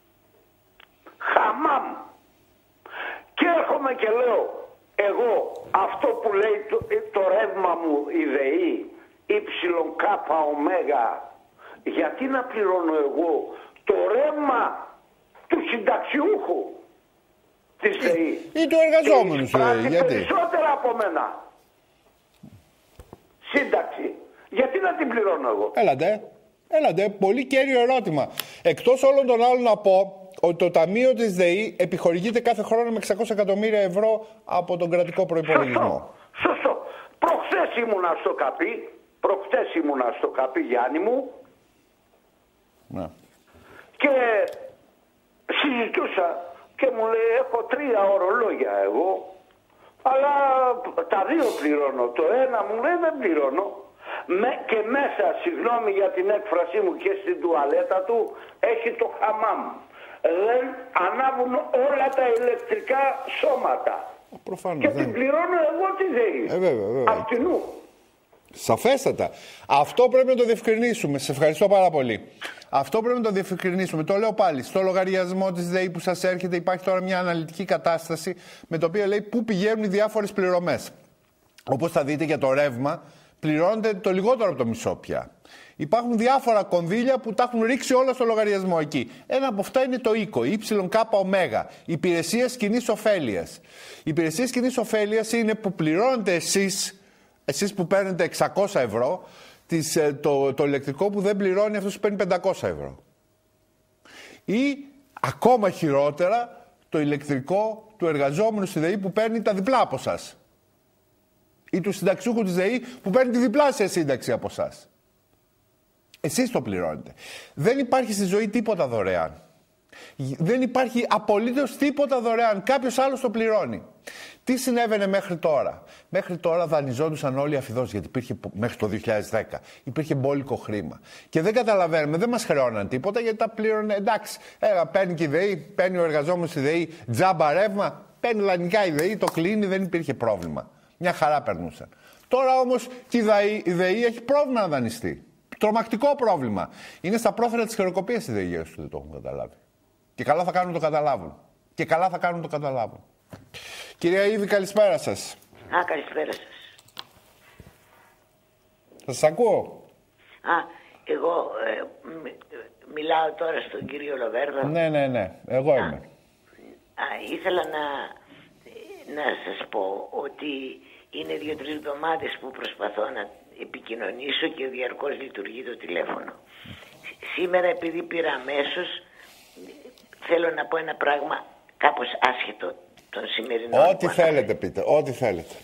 Speaker 2: Χαμάμ. Και έρχομαι και λέω, εγώ αυτό που λέει το, το ρεύμα μου η ΔΕΗ, ΙΚΟ, γιατί να πληρώνω εγώ το ρεύμα του συνταξιούχου της ΔΕΗ.
Speaker 1: Ή του εργαζόμενου σου, γιατί.
Speaker 2: Περισσότερα από μένα. Σύνταξη. Γιατί να την πληρώνω εγώ.
Speaker 1: Έλατε. Έλατε. Πολύ κέριο ερώτημα. Εκτός όλων των άλλων να πω ότι το Ταμείο της ΔΕΗ επιχορηγείται κάθε χρόνο με εξακόσια εκατομμύρια ευρώ από τον κρατικό προϋπολογισμό.
Speaker 2: Σωστό. Σωστό. Προχθές ήμουνα στο Καπί. Προχθές ήμουνα στο Καπί, Γιάννη μου.
Speaker 1: Ναι.
Speaker 2: Και συζητούσα και μου λέει έχω τρία ορολόγια εγώ, αλλά τα δύο πληρώνω. Το ένα μου λέει δεν πληρώνω. Με, και μέσα, συγγνώμη για την έκφρασή μου, και στην τουαλέτα του έχει το χαμάμ. Δεν ανάβουν όλα τα ηλεκτρικά σώματα.
Speaker 1: Προφανώς,
Speaker 2: και
Speaker 1: δεν...
Speaker 2: την πληρώνω εγώ τη ΔΕΗ.
Speaker 1: Ε, βέβαια, βέβαια.
Speaker 2: Αυτινού.
Speaker 1: Σαφέστατα. Αυτό πρέπει να το διευκρινίσουμε. Σε ευχαριστώ πάρα πολύ. Αυτό πρέπει να το διευκρινίσουμε. Το λέω πάλι. Στο λογαριασμό της ΔΕΗ που σας έρχεται υπάρχει τώρα μια αναλυτική κατάσταση με το οποίο λέει πού πηγαίνουν οι διάφορες πληρωμές. Όπως θα δείτε για το ρεύμα, πληρώνεται το λιγότερο από το μισό πια. Υπάρχουν διάφορα κονδύλια που τα έχουν ρίξει όλα στο λογαριασμό εκεί. Ένα από αυτά είναι το ΙΚΟ, ΙΚΟ, Υπηρεσίες Κοινής Ωφέλειας. Οι υπηρεσίες Κοινής Ωφέλειας είναι που πληρώνετε εσείς. Εσείς που παίρνετε εξακόσια ευρώ, τις, το, το ηλεκτρικό που δεν πληρώνει αυτός που παίρνει πεντακόσια ευρώ. Ή ακόμα χειρότερα, το ηλεκτρικό του εργαζόμενου στη ΔΕΗ που παίρνει τα διπλά από εσάς. Ή του συνταξιούχου της ΔΕΗ που παίρνει τη διπλάσια σύνταξη από εσάς. Εσείς το πληρώνετε. Δεν υπάρχει στη ζωή τίποτα δωρεάν. Δεν υπάρχει απολύτως τίποτα δωρεάν. Κάποιος άλλος το πληρώνει. Τι συνέβαινε μέχρι τώρα. Μέχρι τώρα δανειζόντουσαν όλοι αφιδώς, γιατί υπήρχε μέχρι το δύο χιλιάδες δέκα. Υπήρχε μπόλικο χρήμα. Και δεν καταλαβαίνουμε, δεν μας χρεώναν τίποτα γιατί τα πλήρωνε. Εντάξει, έλα, παίρνει και η ΔΕΗ, παίρνει ο εργαζόμενος στη ΔΕΗ, τζάμπα ρεύμα, παίρνει λανικά η ΔΕΗ, το κλείνει, δεν υπήρχε πρόβλημα. Μια χαρά περνούσαν. Τώρα όμως και η ΔΕΗ, η ΔΕΗ έχει πρόβλημα να δανειστεί. Τρομακτικό πρόβλημα. Είναι στα πρόθυρα της χειροκοπίας η ΔΕΗ, όσοι δεν το έχουν καταλάβει. Και καλά θα κάνουν το καταλάβουν. Και καλά θα κάνουν το καταλάβουν. Κυρία Ήβη, καλησπέρα σας.
Speaker 3: Α, καλησπέρα σας.
Speaker 1: Θα σας ακούω.
Speaker 3: Α, εγώ ε, μι, μιλάω τώρα στον κύριο Λοβέρδο.
Speaker 1: Ναι, ναι, ναι. Εγώ είμαι.
Speaker 3: Α, ήθελα να, να σας πω ότι είναι δύο-τρεις εβδομάδες που προσπαθώ να επικοινωνήσω και διαρκώς λειτουργεί το τηλέφωνο. Σήμερα, επειδή πήρα αμέσως, θέλω να πω ένα πράγμα κάπως άσχετο των σημερινών.
Speaker 1: Ό,τι θέλετε πείτε, ό,τι θέλετε.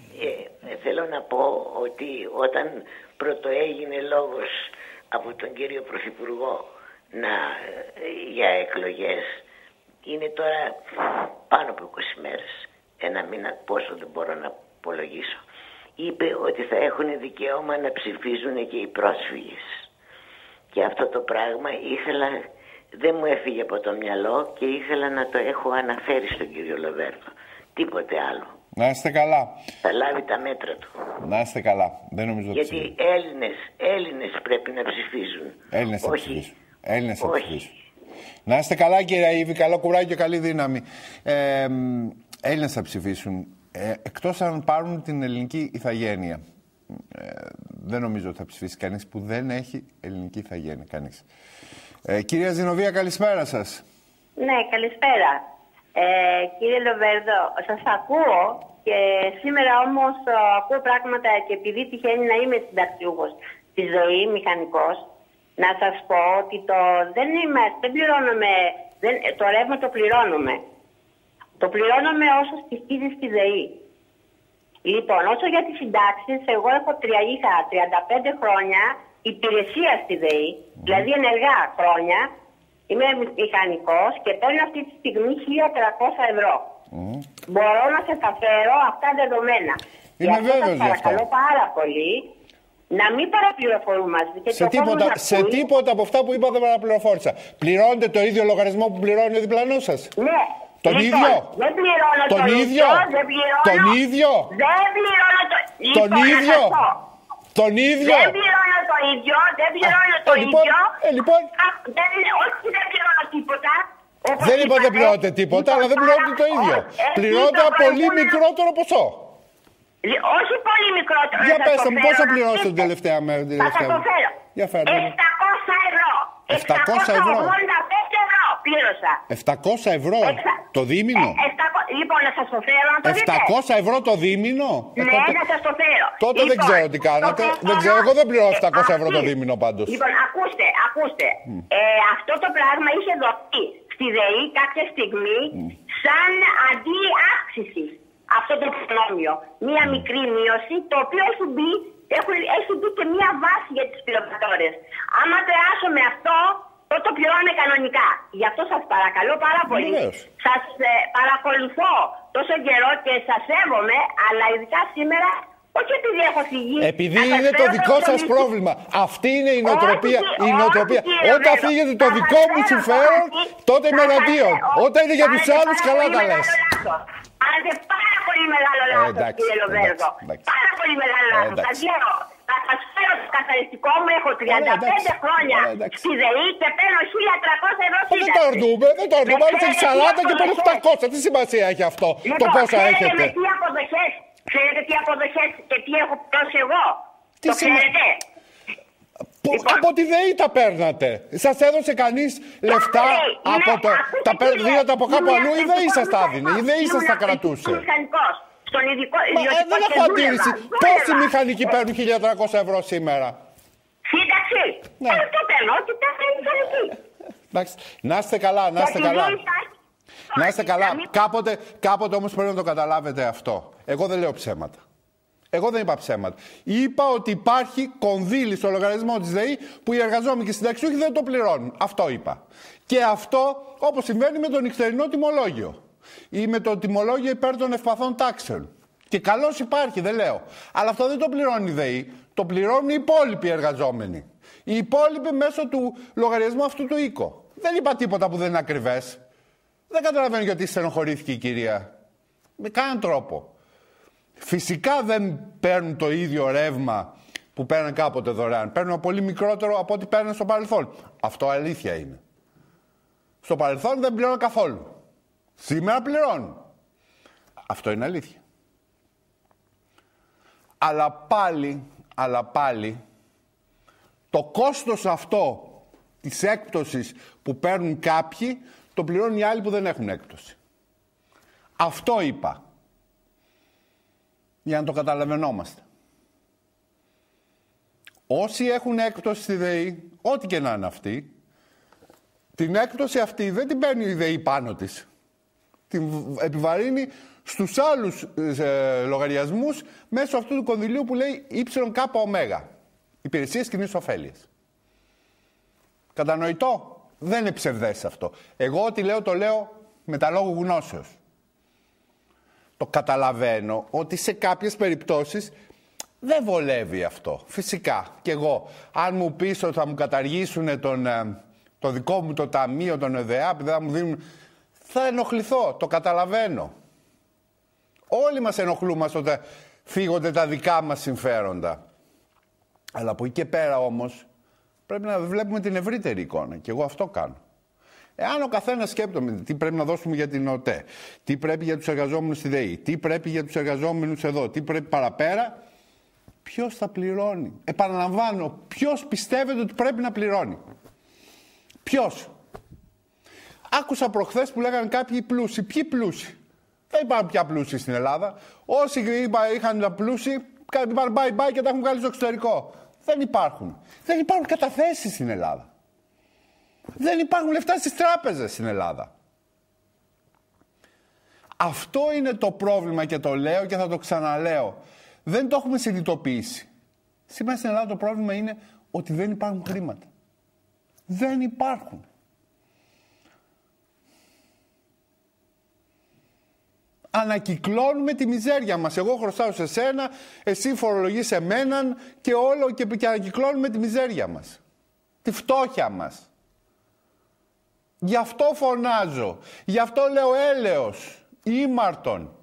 Speaker 3: Ε, θέλω να πω ότι όταν πρωτοέγινε λόγος από τον κύριο Πρωθυπουργό να, για εκλογές, είναι τώρα πάνω από είκοσι μέρες, ένα μήνα, πόσο δεν μπορώ να υπολογίσω, είπε ότι θα έχουν δικαίωμα να ψηφίζουν και οι πρόσφυγες. Και αυτό το πράγμα ήθελα, δεν μου έφυγε από το μυαλό και ήθελα να το έχω αναφέρει στον κύριο Λοβέρδο. Τίποτε άλλο.
Speaker 1: Να είστε καλά.
Speaker 3: Θα λάβει τα μέτρα του.
Speaker 1: Να είστε καλά. Δεν νομίζω.
Speaker 3: Γιατί
Speaker 1: ψηφίσουν.
Speaker 3: Έλληνες, Έλληνες πρέπει να ψηφίζουν.
Speaker 1: Έλληνες θα
Speaker 3: Όχι.
Speaker 1: ψηφίσουν. Έλληνες θα
Speaker 3: Όχι.
Speaker 1: ψηφίσουν. Να είστε καλά, κύριε Ήβη. Καλό κουράγιο και καλή δύναμη. Ε, Έλληνες θα ψηφίσουν. Ε, εκτός αν πάρουν την ελληνική ηθαγένεια. Ε, δεν νομίζω ότι θα ψηφίσει κανείς που δεν έχει ελληνική ηθαγένεια. Κανείς. Ε, κυρία Ζηνοβία, καλησπέρα σας.
Speaker 4: Ναι, καλησπέρα. Ε, κύριε Λοβέρδο, σας ακούω και σήμερα όμως ε, ακούω πράγματα και επειδή τυχαίνει να είμαι συνταξιούχος στη ζωή, μηχανικός, να σας πω ότι το, δεν, είμαστε, δεν πληρώνουμε, δεν, το ρεύμα το πληρώνουμε. Το πληρώνουμε όσο στοιχίζει στη ΔΕΗ. Λοιπόν, όσο για τις συντάξεις, εγώ έχω τρία, είχα τριάντα πέντε χρόνια υπηρεσία στη ΔΕΗ, mm. δηλαδή ενεργά χρόνια. Είμαι μηχανικός και παίρνω αυτή τη στιγμή χίλια τριακόσια ευρώ. Mm. Μπορώ να σας τα φέρω αυτά δεδομένα.
Speaker 1: Είμαι βέβαιος
Speaker 4: γι' αυτό. Σας παρακαλώ πάρα πολύ να μην παραπληροφορούμαστε. Και
Speaker 1: σε, τίποτα, σε τίποτα από αυτά που είπα δεν παραπληροφόρησα. Πληρώνετε το ίδιο λογαριασμό που πληρώνει ο διπλανός σας?
Speaker 4: Ναι.
Speaker 1: Τον
Speaker 4: λοιπόν,
Speaker 1: ίδιο.
Speaker 4: Δεν πληρώνω
Speaker 1: τον
Speaker 4: το
Speaker 1: ίδιο.
Speaker 4: Δεν πληρώνω,
Speaker 1: τον ίδιο.
Speaker 4: Δεν πληρώνω το ίδιο.
Speaker 1: Τον
Speaker 4: λοιπόν,
Speaker 1: ίδιο. Τον ίδιο.
Speaker 4: Δεν πληρώνω το ίδιο. Δεν πληρώνω το
Speaker 1: ε, λοιπόν,
Speaker 4: ίδιο.
Speaker 1: Ε, λοιπόν.
Speaker 4: Α, δεν, όχι, δεν πληρώνω τίποτα. Όπως
Speaker 1: δεν είπα δεν πληρώνετε τίποτα,
Speaker 4: λοιπόν,
Speaker 1: αλλά δεν πληρώνετε το ίδιο. Πληρώνετε ένα πολύ μικρότερο ποσό.
Speaker 4: Όχι πολύ μικρότερο.
Speaker 1: Για πέστε μου, πόσα πληρώσετε την τελευταία μέρα?
Speaker 4: Θα το φέρω.
Speaker 1: Για φέρτε.
Speaker 4: επτακόσια ευρώ.
Speaker 1: επτακόσια ευρώ.
Speaker 4: ογδόντα πέντε ευρώ πλήρωσα.
Speaker 1: επτακόσια ευρώ
Speaker 4: Εξα...
Speaker 1: το δίμηνο.
Speaker 4: Ε, επτακόσια... Λοιπόν, να σας το φέρω να το δείτε.
Speaker 1: επτακόσια ευρώ το δίμηνο.
Speaker 4: Ναι, ε, τότε... να σας το φέρω.
Speaker 1: Τότε
Speaker 4: λοιπόν,
Speaker 1: δεν ξέρω τι κάνατε.
Speaker 4: φέρω...
Speaker 1: Δεν ξέρω, εγώ δεν πληρώνω επτακόσια ευρώ το δίμηνο πάντως.
Speaker 4: Λοιπόν, ακούστε, ακούστε. Mm. Ε, αυτό το πράγμα είχε δοθεί στη ΔΕΗ κάποια στιγμή mm. σαν αντί αύξηση. Αυτό το προνόμιο. Μία mm. μικρή μείωση, το οποίο έχει μπει, έχει, έχει μπει και μία βάση για τις πληροφορίες. Άμα περάσουμε αυτό, τότε το πληρώνουμε κανονικά. Γι' αυτό σας παρακαλώ πάρα πολύ. Mm. Σας ε, παρακολουθώ τόσο καιρό και σας σέβομαι, αλλά ειδικά σήμερα, όχι επειδή έχω φυγεί.
Speaker 1: Επειδή είναι το δικό σας το πρόβλημα. Αυτή είναι η νοοτροπία. Η νοοτροπία. Όταν φύγετε το δικό μου συμφέρον, τότε είμαι εναντίον. Όταν είναι για τους άλλους, καλά τα λες.
Speaker 4: Κάνετε πάρα πολύ μεγάλο λάθος, κύριε Λοβέρδο. Πάρα πολύ μεγάλο λάθος. Σας λέω, θα σας φέρω το καθαριστικό μου. Έχω τριάντα πέντε χρόνια στη ΔΕΗ και παίρνω χίλια τριακόσια ευρώ σύνταξη.
Speaker 1: Δεν το αρνούμε, δεν το αρνούμε. Άλλος έχει σαράντα και παίρνει οκτακόσια. Τι σημασία έχει αυτό, το πόσα έχετε?
Speaker 4: Τι αποδοχές, ξέρετε τι αποδοχές και τι έχω πληρώσει εγώ? Το ξέρετε?
Speaker 1: Λοιπόν, από τη ΔΕΗ τα παίρνατε. Σας έδωσε κανείς λεφτά
Speaker 4: ναι,
Speaker 1: από το.
Speaker 4: Ακούστε,
Speaker 1: τα παίρνατε από κάπου αλλού, η ΔΕΗ σας τα
Speaker 4: μηχανικός,
Speaker 1: έδινε. Η ΔΕΗ σας τα κρατούσε.
Speaker 4: Μηχανικός, στον ειδικό,
Speaker 1: Μα, ε, δεν έχω αντίρρηση. Πόσοι μηχανικοί παίρνουν χίλια τριακόσια ευρώ σήμερα?
Speaker 4: Σύνταξη.
Speaker 1: Ναι.
Speaker 4: Αυτό παίρνω, ότι τα παίρνει μηχανική.
Speaker 1: Εντάξει, να είστε καλά, να είστε καλά. Να είστε καλά. Κάποτε, κάποτε όμως πρέπει να το καταλάβετε αυτό. Εγώ δεν λέω ψέματα. Εγώ δεν είπα ψέματα. Είπα ότι υπάρχει κονδύλι στο λογαριασμό της ΔΕΗ που οι εργαζόμενοι και οι συνταξιούχοι δεν το πληρώνουν. Αυτό είπα. Και αυτό όπως συμβαίνει με το νυχτερινό τιμολόγιο ή με το τιμολόγιο υπέρ των ευπαθών τάξεων. Και καλώς υπάρχει, δεν λέω. Αλλά αυτό δεν το πληρώνει η ΔΕΗ. Το πληρώνουν οι υπόλοιποι εργαζόμενοι. Οι υπόλοιποι μέσω του λογαριασμού αυτού του οίκο. Δεν είπα τίποτα που δεν είναι ακριβές. Δεν καταλαβαίνω γιατί στενοχωρήθηκε η κυρία. Με κανέναν τρόπο. Φυσικά δεν παίρνουν το ίδιο ρεύμα που παίρνουν κάποτε δωρεάν. Παίρνουν πολύ μικρότερο από ό,τι παίρνουν στο παρελθόν. Αυτό αλήθεια είναι. Στο παρελθόν δεν πληρώνουν καθόλου. Σήμερα πληρώνουν. Αυτό είναι αλήθεια. Αλλά πάλι, αλλά πάλι, το κόστος αυτό της έκπτωσης που παίρνουν κάποιοι, το πληρώνουν οι άλλοι που δεν έχουν έκπτωση. Αυτό είπα. Για να το καταλαβαίνόμαστε. Όσοι έχουν έκπτωση στη ΔΕΗ, ό,τι και να είναι αυτή, την έκπτωση αυτή δεν την παίρνει η ΔΕΗ πάνω της. Την επιβαρύνει στους άλλους ε, λογαριασμούς μέσω αυτού του κονδυλίου που λέει ΙΚΟ, υπηρεσίες κοινής ωφέλειας. Κατανοητό? Δεν είναι ψευδές αυτό. Εγώ ό,τι λέω το λέω με τα λόγου γνώσεως. Το καταλαβαίνω ότι σε κάποιες περιπτώσεις δεν βολεύει αυτό. Φυσικά. Και εγώ, αν μου πεις ότι θα μου καταργήσουν τον, το δικό μου το ταμείο, τον ΕΔΕΑ, επειδή θα μου δίνουν, θα ενοχληθώ. Το καταλαβαίνω. Όλοι μας ενοχλούμαστε όταν φύγονται τα δικά μας συμφέροντα. Αλλά από εκεί και πέρα όμως πρέπει να βλέπουμε την ευρύτερη εικόνα. Και εγώ αυτό κάνω. Εάν ο καθένας σκέπτομαι τι πρέπει να δώσουμε για την ΟΤΕ, τι πρέπει για τους εργαζόμενους στη ΔΕΗ, τι πρέπει για τους εργαζόμενους εδώ, τι πρέπει παραπέρα, ποιος θα πληρώνει? Επαναλαμβάνω, ποιος πιστεύετε ότι πρέπει να πληρώνει? Ποιος? Άκουσα προχθές που λέγανε κάποιοι πλούσιοι. Ποιοι πλούσιοι? Δεν υπάρχουν πια πλούσιοι στην Ελλάδα. Όσοι είχαν τα πλούσιοι, είπαν bye bye και τα έχουν βγάλει στο εξωτερικό. Δεν υπάρχουν. Δεν υπάρχουν καταθέσεις στην Ελλάδα. Δεν υπάρχουν λεφτά στις τράπεζες στην Ελλάδα. Αυτό είναι το πρόβλημα και το λέω και θα το ξαναλέω. Δεν το έχουμε συνειδητοποιήσει. Σήμερα στην Ελλάδα το πρόβλημα είναι ότι δεν υπάρχουν χρήματα. Δεν υπάρχουν. Ανακυκλώνουμε τη μιζέρια μας. Εγώ χρωστάω σε σένα, εσύ φορολογείς εμέναν και όλο και, και ανακυκλώνουμε τη μιζέρια μας. Τη φτώχεια μας. Γι' αυτό φωνάζω. Γι' αυτό λέω έλεος, ήμαρτον.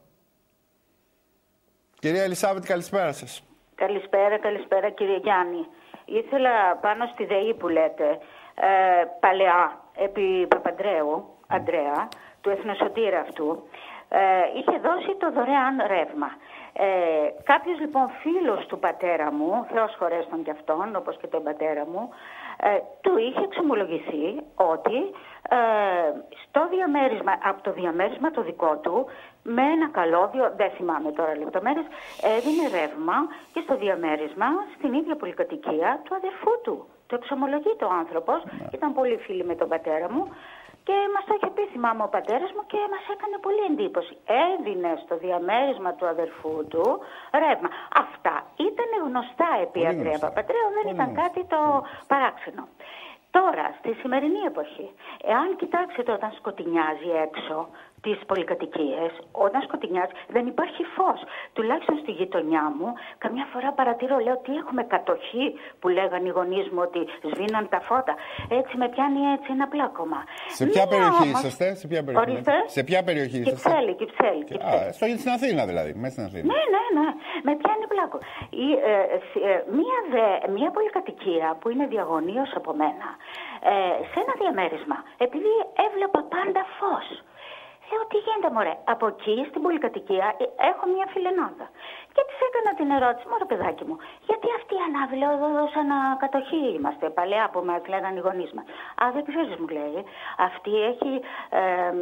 Speaker 1: Κυρία Ελισάβετ, καλησπέρα σας.
Speaker 5: Καλησπέρα, καλησπέρα κύριε Γιάννη. Ήθελα πάνω στη ΔΕΗ που λέτε, ε, παλαιά, επί Παπαντρέου, Αντρέα, του εθνοσωτήρα αυτού, ε, είχε δώσει το δωρεάν ρεύμα. Ε, κάποιος λοιπόν φίλος του πατέρα μου, Θεός χωρέστον κι αυτόν, όπως και τον πατέρα μου, ε, του είχε εξομολογηθεί ότι ε, στο διαμέρισμα, από το διαμέρισμα το δικό του, με ένα καλώδιο, δεν θυμάμαι τώρα λεπτομέρειες, έδινε ρεύμα και στο διαμέρισμα στην ίδια πολυκατοικία του αδερφού του. Το εξομολογεί το άνθρωπος, ναι. Ήταν πολύ φίλοι με τον πατέρα μου. Και μας το είχε πει, θυμάμαι, ο πατέρας μου και μας έκανε πολύ εντύπωση. Έδινε στο διαμέρισμα του αδερφού του ρεύμα. Αυτά ήταν γνωστά επί Αντρέα Παπαντρέου, δεν ήταν κάτι το παράξενο. Τώρα, στη σημερινή εποχή, εάν κοιτάξετε όταν σκοτεινιάζει έξω τις πολυκατοικίες, όταν σκοτεινιάζει δεν υπάρχει φως. Τουλάχιστον στη γειτονιά μου, καμιά φορά παρατηρώ, λέω ότι έχουμε κατοχή που λέγανε οι γονείς μου ότι σβήναν τα φώτα. Έτσι με πιάνει έτσι ένα πλάκωμα.
Speaker 1: Σε ποια
Speaker 5: ναι,
Speaker 1: περιοχή
Speaker 5: όμως...
Speaker 1: είσαστε, σε ποια περιοχή,
Speaker 5: Ορίστε.
Speaker 1: Σε ποια περιοχή είσαστε?
Speaker 5: Κυψέλη, Κυψέλη.
Speaker 1: Και... Α, στο, στην Αθήνα δηλαδή, μέσα στην Αθήνα.
Speaker 5: Ναι, ναι, ναι. Με πιάνει πλάκο. Η, ε, ε, μία, δε, μία πολυκατοικία που είναι διαγωνίως από μένα, ε, σε ένα διαμέρισμα, επειδή έβλεπα πάντα φως. Λέω, τι γίνεται μωρέ, από εκεί στην πολυκατοικία έχω μια φιλενάδα. Και της έκανα την ερώτηση, μωρέ παιδάκι μου, γιατί αυτή ανάβει, λέω, εδώ σαν κατοχή είμαστε, παλαιά που μας λέγανε οι γονείς μας. Α, δεν ξέρεις, μου λέει, αυτή έχει, ε,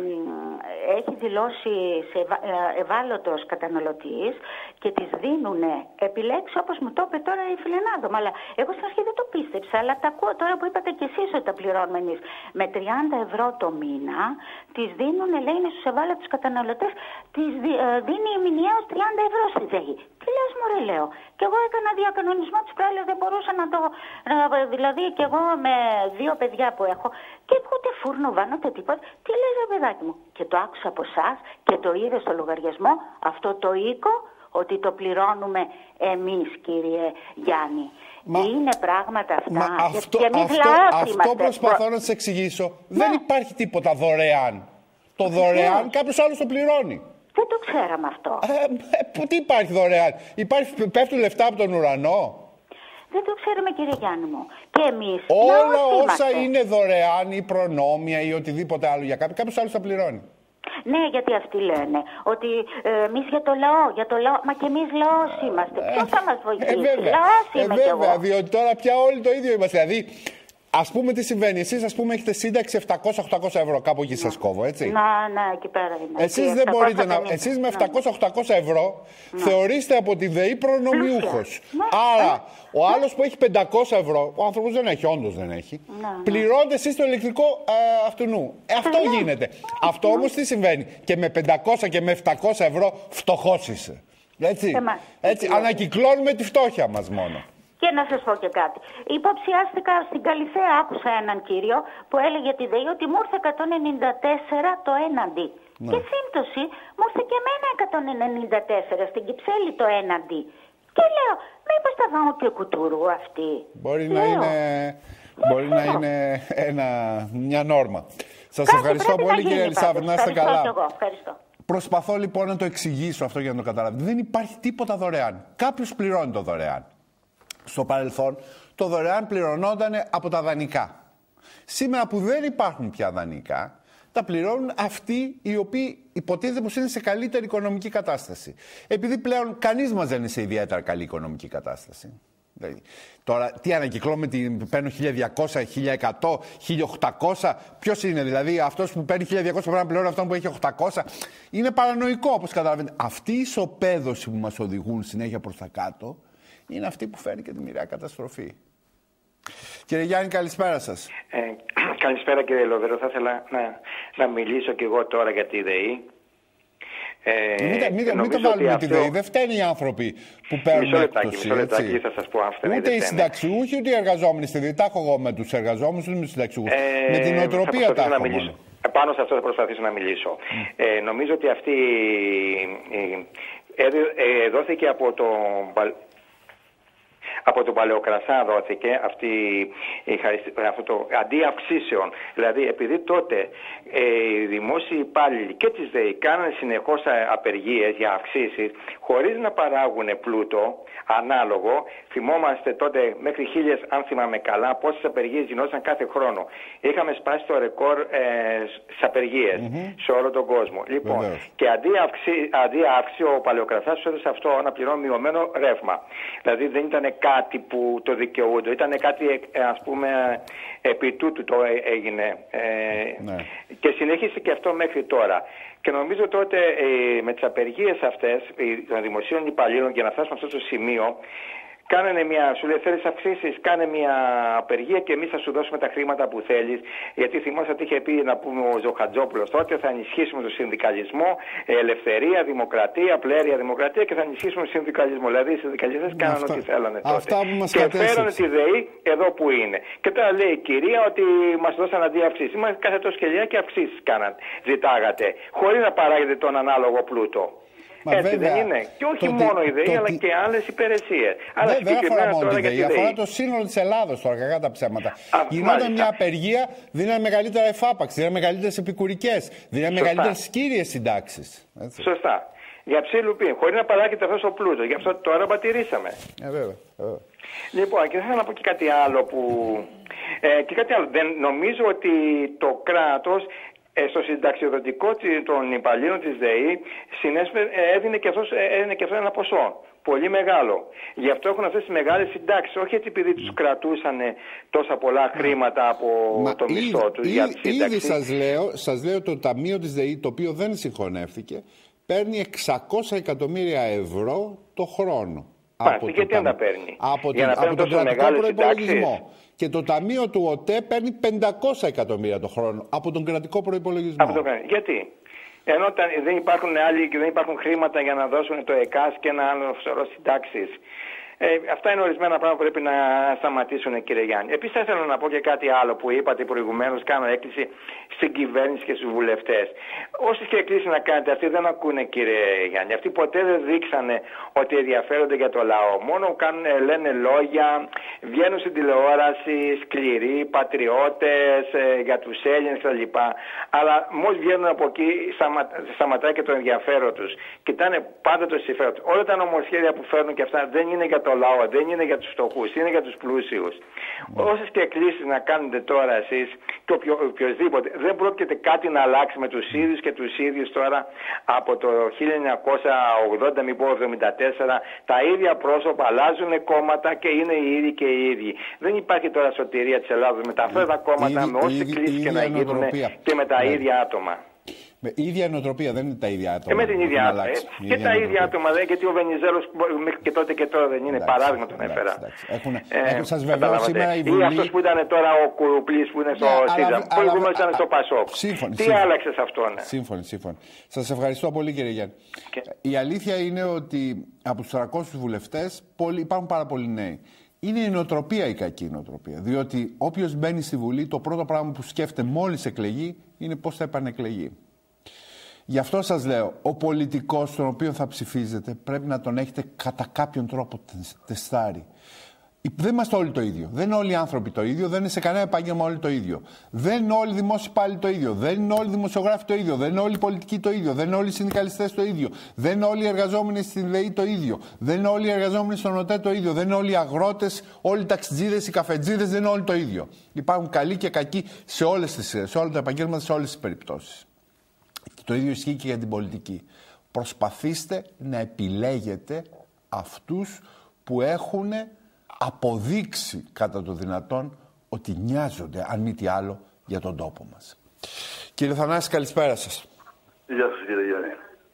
Speaker 5: έχει δηλώσει σε ευάλωτος καταναλωτής και της δίνουν επιλέξει όπως μου το είπε τώρα η φιλενάδα μου. Αλλά εγώ στην αρχή δεν το πίστεψα, αλλά τα ακούω τώρα που είπατε κι εσείς ότι τα πληρώνουμε εμείς. Με τριάντα ευρώ το μήνα της δίνουν, λέει, στους ευάλωτους καταναλωτές, της δίνει μηνιαίως τριάντα ευρώ στη ΔΕΗ. Τι λες μωρέ, λέω. Και εγώ έκανα διακανονισμό της προάλλες, δεν μπορούσα να το... Δηλαδή και εγώ με δύο παιδιά που έχω και ούτε φούρνο βάνω ούτε τίποτα. Τι λες ρε παιδάκι μου. Και το άκουσα από εσάς και το είδε στο λογαριασμό αυτό το οίκο ότι το πληρώνουμε εμείς, κύριε Γιάννη. Μα, είναι πράγματα αυτά.
Speaker 1: Μα αυτό,
Speaker 5: και
Speaker 1: αυτό, αυτό προσπαθώ να σας εξηγήσω. Ναι. Δεν υπάρχει τίποτα δωρεάν. Το δωρεάν yeah. κάποιος άλλος το πληρώνει.
Speaker 5: Δεν το ξέραμε αυτό.
Speaker 1: Ε, ε, τι υπάρχει δωρεάν? Υπάρχει, πέφτουν λεφτά από τον ουρανό.
Speaker 5: Δεν το ξέρουμε, κύριε Γιάννη μου. Και εμείς.
Speaker 1: Όλα όσα είναι δωρεάν ή προνόμια ή οτιδήποτε άλλο για κάποιον, κάποιος άλλος τα πληρώνει.
Speaker 5: Ναι, γιατί αυτοί λένε ότι ε, εμείς για το λαό, για το λαό, μα και εμείς λαός είμαστε. Ε, Ποιος θα μας βοηθήσει?
Speaker 1: Ε, βέβαια,
Speaker 5: λαός είμαι
Speaker 1: ε,
Speaker 5: κι
Speaker 1: βέβαια,
Speaker 5: εγώ.
Speaker 1: Διότι τώρα πια όλοι το ίδιο είμαστε. Δηλαδή, ας πούμε τι συμβαίνει. Εσείς, ας πούμε, έχετε σύνταξη επτακόσια με οχτακόσια ευρώ. Κάπου εκεί σας κόβω, έτσι.
Speaker 5: Να, ναι, εκεί πέρα είναι.
Speaker 1: Εσείς δεν μπορείτε να. Εσείς με επτακόσια με οχτακόσια ευρώ ναι. θεωρείστε από τη ΔΕΗ προνομιούχος. Ναι. Άρα, ναι. ο άλλος που έχει πεντακόσια ευρώ, ο άνθρωπος δεν έχει, όντως δεν έχει, ναι, ναι. πληρώνετε εσείς το ηλεκτρικό ε, αυτού νου. Ε, αυτό ναι. γίνεται. Ναι. Αυτό όμως τι συμβαίνει? Και με πεντακόσια και με επτακόσια ευρώ φτωχός είσαι. Έτσι. Έτσι. Ανακυκλώνουμε τη φτώχεια μας μόνο.
Speaker 5: Και να σας πω και κάτι. Υποψιάστηκα στην Καλυθέα, άκουσα έναν κύριο που έλεγε τη ΔΕΗ ότι μου ήρθε εκατόν ενενήντα τέσσερα το έναντι. Ναι. Και σύμπτωση μου ήρθε και εμένα εκατόν ενενήντα τέσσερα στην Κυψέλη το έναντι. Και λέω, μήπως τα δω και κουτούρου αυτή.
Speaker 1: Μπορεί λέω. να είναι, μπορεί να είναι ένα, μια νόρμα. Σας Κάτι ευχαριστώ πολύ κύριε Ελισάβετ, να είστε καλά.
Speaker 5: Εγώ. Ευχαριστώ.
Speaker 1: Προσπαθώ λοιπόν να το εξηγήσω αυτό για να το καταλάβετε. Δεν υπάρχει τίποτα δωρεάν. Κάποιος πληρώνει το δωρεάν. Στο παρελθόν το δωρεάν πληρωνόταν από τα δανεικά. Σήμερα που δεν υπάρχουν πια δανεικά, τα πληρώνουν αυτοί οι οποίοι υποτίθεται πως είναι σε καλύτερη οικονομική κατάσταση. Επειδή πλέον κανείς μας δεν είναι σε ιδιαίτερα καλή οικονομική κατάσταση. Δηλαδή, τώρα τι ανακυκλώνουμε, την παίρνω χίλια διακόσια, χίλια εκατό, χίλια οκτακόσια. Ποιος είναι δηλαδή? Αυτός που παίρνει χίλια διακόσια πρέπει να πληρώνει αυτόν που έχει οκτακόσια. Είναι παρανοϊκό, όπως καταλαβαίνετε. Αυτή η ισοπαίδωση που μας οδηγούν συνέχεια προς τα κάτω είναι αυτή που φέρνει και τη μοιραία καταστροφή. Κύριε Γιάννη, καλησπέρα σας.
Speaker 6: Ε, καλησπέρα κύριε Λοβέρο. Θα ήθελα να, να μιλήσω κι εγώ τώρα για τη ΔΕΗ. Ε,
Speaker 1: μην μην, μην, μην το βάλουμε αυτό... τη ΔΕΗ. Δεν φταίνουν οι άνθρωποι που παίρνουν
Speaker 6: μισό λεπτάκι,
Speaker 1: έκπτωση.
Speaker 6: Μισό λεπτάκι θα σας πω αυτό.
Speaker 1: Ούτε οι συνταξιούχοι, ούτε οι εργαζόμενοι στη ΔΕΗ. Τα έχω εγώ με τους εργαζόμενους, ούτε με τους συνταξιούχους. Ε, με την νοοτροπία τα έχω μόνο.
Speaker 6: πάνω σε αυτό θα προσπαθήσω να μιλήσω. Mm. Ε, νομίζω ότι αυτή ε, ε, δόθηκε από το... Από τον Παλαιοκρασά δόθηκε αυτή, αυτό το αντί αυξήσεων. Δηλαδή, επειδή τότε ε, οι δημόσιοι υπάλληλοι και της ΔΕΗ κάνανε συνεχώς απεργίες για αυξήσεις, χωρίς να παράγουν πλούτο ανάλογο. Θυμόμαστε τότε μέχρι χίλιες, αν θυμάμαι καλά, πόσες απεργίες γινόταν κάθε χρόνο. Είχαμε σπάσει το ρεκόρ ε, στις απεργίες mm-hmm. σε όλο τον κόσμο. Λοιπόν, mm-hmm. και αντί, αυξή, αντί αύξηση, ο Παλαιοκρασάς σου έδωσε αυτό να πληρώνει μειωμένο ρεύμα. Δηλαδή, δεν ήταν κάτι που το δικαιούνται, ήταν κάτι, ας πούμε, επί τούτου το έγινε ε, ναι. και συνέχισε και αυτό μέχρι τώρα. Και νομίζω τότε ε, με τις απεργίες αυτές των δημοσίων υπαλλήλων, για να φτάσουμε σε αυτό το σημείο, κάνανε μια, σου λέει θέλεις αυξήσεις, κάνε μια απεργία και εμείς θα σου δώσουμε τα χρήματα που θέλεις. Γιατί θυμάσαι ότι είχε πει, να πούμε, ο Ζωχατζόπουλος τότε, θα ενισχύσουμε τον συνδικαλισμό, ελευθερία, δημοκρατία, πλέρεια δημοκρατία και θα ενισχύσουμε τον συνδικαλισμό. Δηλαδή οι συνδικαλιστές κάνανε ό,τι θέλανε τότε.
Speaker 1: Αυτά που μας
Speaker 6: και φέρανε τη ΔΕΗ εδώ που είναι. Και τώρα λέει η κυρία ότι μας δώσαν αντί αυξήσεις. Μα κάθε τόσο και και αυξήσεις κάναν, ζητάγατε, χωρίς να παράγετε τον ανάλογο πλούτο. Μα έτσι βέβαια, δεν είναι. Και όχι μόνο η ΔΕΗ, αλλά και άλλες υπηρεσίες. Αλλά
Speaker 1: δεν αφορά μόνο τη ΔΕΗ, αφορά το σύνολο της Ελλάδος τώρα, κακά τα ψέματα. Γινόταν μια απεργία, δίνανε μεγαλύτερα εφάπαξη, δίνανε μεγαλύτερες επικουρικές, δίνανε μεγαλύτερες κύριες συντάξεις. Έτσι.
Speaker 6: Σωστά. Για ψήλου πει, χωρίς να παράγεται αυτός ο πλούτος. Γι' αυτό τώρα πατηρήσαμε.
Speaker 1: Ε, βέβαια, βέβαια.
Speaker 6: Λοιπόν, και θα ήθελα να πω και κάτι άλλο που. Ε, και κάτι άλλο. Δεν νομίζω ότι το κράτος. Στο συνταξιοδοτικό των υπαλλήλων της ΔΕΗ έδινε και, αυτός, έδινε και αυτό ένα ποσό πολύ μεγάλο. Γι' αυτό έχουν αυτές τις μεγάλες συντάξεις. Όχι έτσι επειδή τους κρατούσαν τόσα πολλά χρήματα από Μα το μισθό τους για τη σύνταξη.
Speaker 1: Ήδη σας λέω, σας λέω το Ταμείο της ΔΕΗ, το οποίο δεν συγχωνεύτηκε, παίρνει εξακόσια εκατομμύρια ευρώ το χρόνο.
Speaker 6: Μάλιστα, γιατί δεν τα παίρνει.
Speaker 1: Από, την, από τον κρατικό προϋπολογισμό. Και το Ταμείο του ΟΤΕ παίρνει πεντακόσια εκατομμύρια το χρόνο από τον κρατικό προϋπολογισμό.
Speaker 6: Από το... Γιατί? Ενώ δεν υπάρχουν άλλοι και δεν υπάρχουν χρήματα για να δώσουν το ΕΚΑΣ και ένα άλλο σωρό συντάξεις. Ε, αυτά είναι ορισμένα πράγματα που πρέπει να σταματήσουν, κύριε Γιάννη. Επίσης, θα ήθελα να πω και κάτι άλλο που είπατε προηγουμένως. Κάνω έκκληση στην κυβέρνηση και στους βουλευτές. Όσες και εκκλήσεις να κάνετε, αυτοί δεν ακούνε, κύριε Γιάννη. Αυτοί ποτέ δεν δείξανε ότι ενδιαφέρονται για το λαό. Μόνο κάνουν, λένε λόγια, βγαίνουν στην τηλεόραση, σκληροί, πατριώτες, ε, για τους Έλληνες κτλ. Αλλά μόλις βγαίνουν από εκεί, σταμα, σταματάει και το ενδιαφέρον τους. Κοιτάνε πάντα το συμφέρον τους. Όλα τα νομοσχέδια που φέρνουν και αυτά δεν είναι για το λαό, δεν είναι για τους φτωχούς, είναι για τους πλούσιους. Mm. Όσες και εκκλήσεις να κάνετε τώρα εσείς και οποιο, οποιοδήποτε, δεν πρόκειται κάτι να αλλάξει με τους ίδιους και τους ίδιους τώρα από το χίλια εννιακόσια ογδόντα, μη πω εβδομήντα τέσσερα, τα ίδια πρόσωπα αλλάζουν κόμματα και είναι οι ίδιοι και οι ίδιοι. Δεν υπάρχει τώρα σωτηρία της Ελλάδος με τα αυτά τα κόμματα, ήδη, με όσες εκκλήσεις και να γίνουν και με τα yeah. ίδια άτομα.
Speaker 1: Με ίδια νοοτροπία, δεν είναι τα ίδια άτομα.
Speaker 6: Και με την ίδια άτομα. Και ίδια τα ίδια νοοτροπία. Άτομα, δε, γιατί ο Βενιζέλος μέχρι και τότε και τώρα δεν είναι. Εντάξει, παράδειγμα τον έφερα.
Speaker 1: Έχουν σας βεβαίω σήμερα η Βουλή.
Speaker 6: Ή αυτός που ήταν τώρα ο Κουρουπλής που είναι στο ΣΥΡΙΖΑ. Προηγούμενος ήταν στο ΠΑΣΟΚ. Τι άλλαξε σε αυτόν.
Speaker 1: Σύμφωνοι, σύμφωνοι. Σας ευχαριστώ πολύ, κύριε Γιάννη. Η αλήθεια είναι ότι από τους τριακόσιους βουλευτές υπάρχουν πάρα πολλοί νέοι. Είναι η νοοτροπία η κακή νοοτροπία. Διότι όποιος μπαίνει στη Βουλή, το πρώτο πράγμα που σκέφτεται μόλις εκλεγεί είναι πώς θα επανεκλεγεί. Γι' αυτό σας λέω, ο πολιτικός τον οποίο θα ψηφίζετε πρέπει να τον έχετε κατά κάποιον τρόπο τεστάρει. Δεν είμαστε όλοι το ίδιο. Δεν είναι όλοι οι άνθρωποι το ίδιο. Δεν είναι σε κανένα επάγγελμα όλοι το ίδιο. Δεν είναι όλοι οι δημόσιοι υπάλληλοι το ίδιο. Δεν είναι όλοι οι δημοσιογράφοι το ίδιο. Δεν είναι όλοι οι πολιτικοί το ίδιο. Δεν είναι όλοι οι συνδικαλιστές το ίδιο. Δεν είναι όλοι οι εργαζόμενοι στην ΔΕΗ το ίδιο. Δεν είναι όλοι οι εργαζόμενοι στον ΟΤΕ το ίδιο. Δεν είναι όλοι οι αγρότες, όλοι οι ταξιτζίδες, οι καφετζίδες. Δεν είναι όλοι το ίδιο. Υπάρχουν καλοί και κακοί σε, όλες τις, σε όλα τα επαγγέλματα, σε όλες τις περιπτώσεις. Το ίδιο ισχύει και για την πολιτική. Προσπαθήστε να επιλέγετε αυτούς που έχουν αποδείξει κατά το δυνατόν ότι νοιάζονται, αν μη τι άλλο, για τον τόπο μας. Κύριε Θανάση, καλησπέρα σας.
Speaker 7: Γεια σας, κύριε Γιάννη.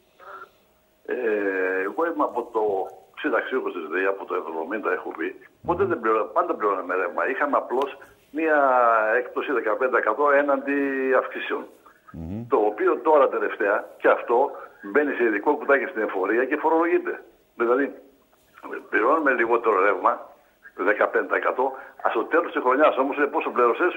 Speaker 7: Ε, εγώ είμαι από το συνταξιούχος της ΔΕΗ, από το εβδομήντα έχω πει. Ποτέ δεν πληρώναμε, πάντα πληρώναμε ρεύμα. Είχαμε απλώς μία έκπτωση δεκαπέντε τοις εκατό έναντι αυξήσεων. Mm-hmm. Το οποίο τώρα τελευταία και αυτό μπαίνει σε ειδικό κουτάκι στην εφορία και φορολογείται. Δηλαδή, πληρώνουμε λιγότερο ρεύμα, δεκαπέντε τοις εκατό, στο τέλος της χρονιάς όμως, πόσο πλήρωσες,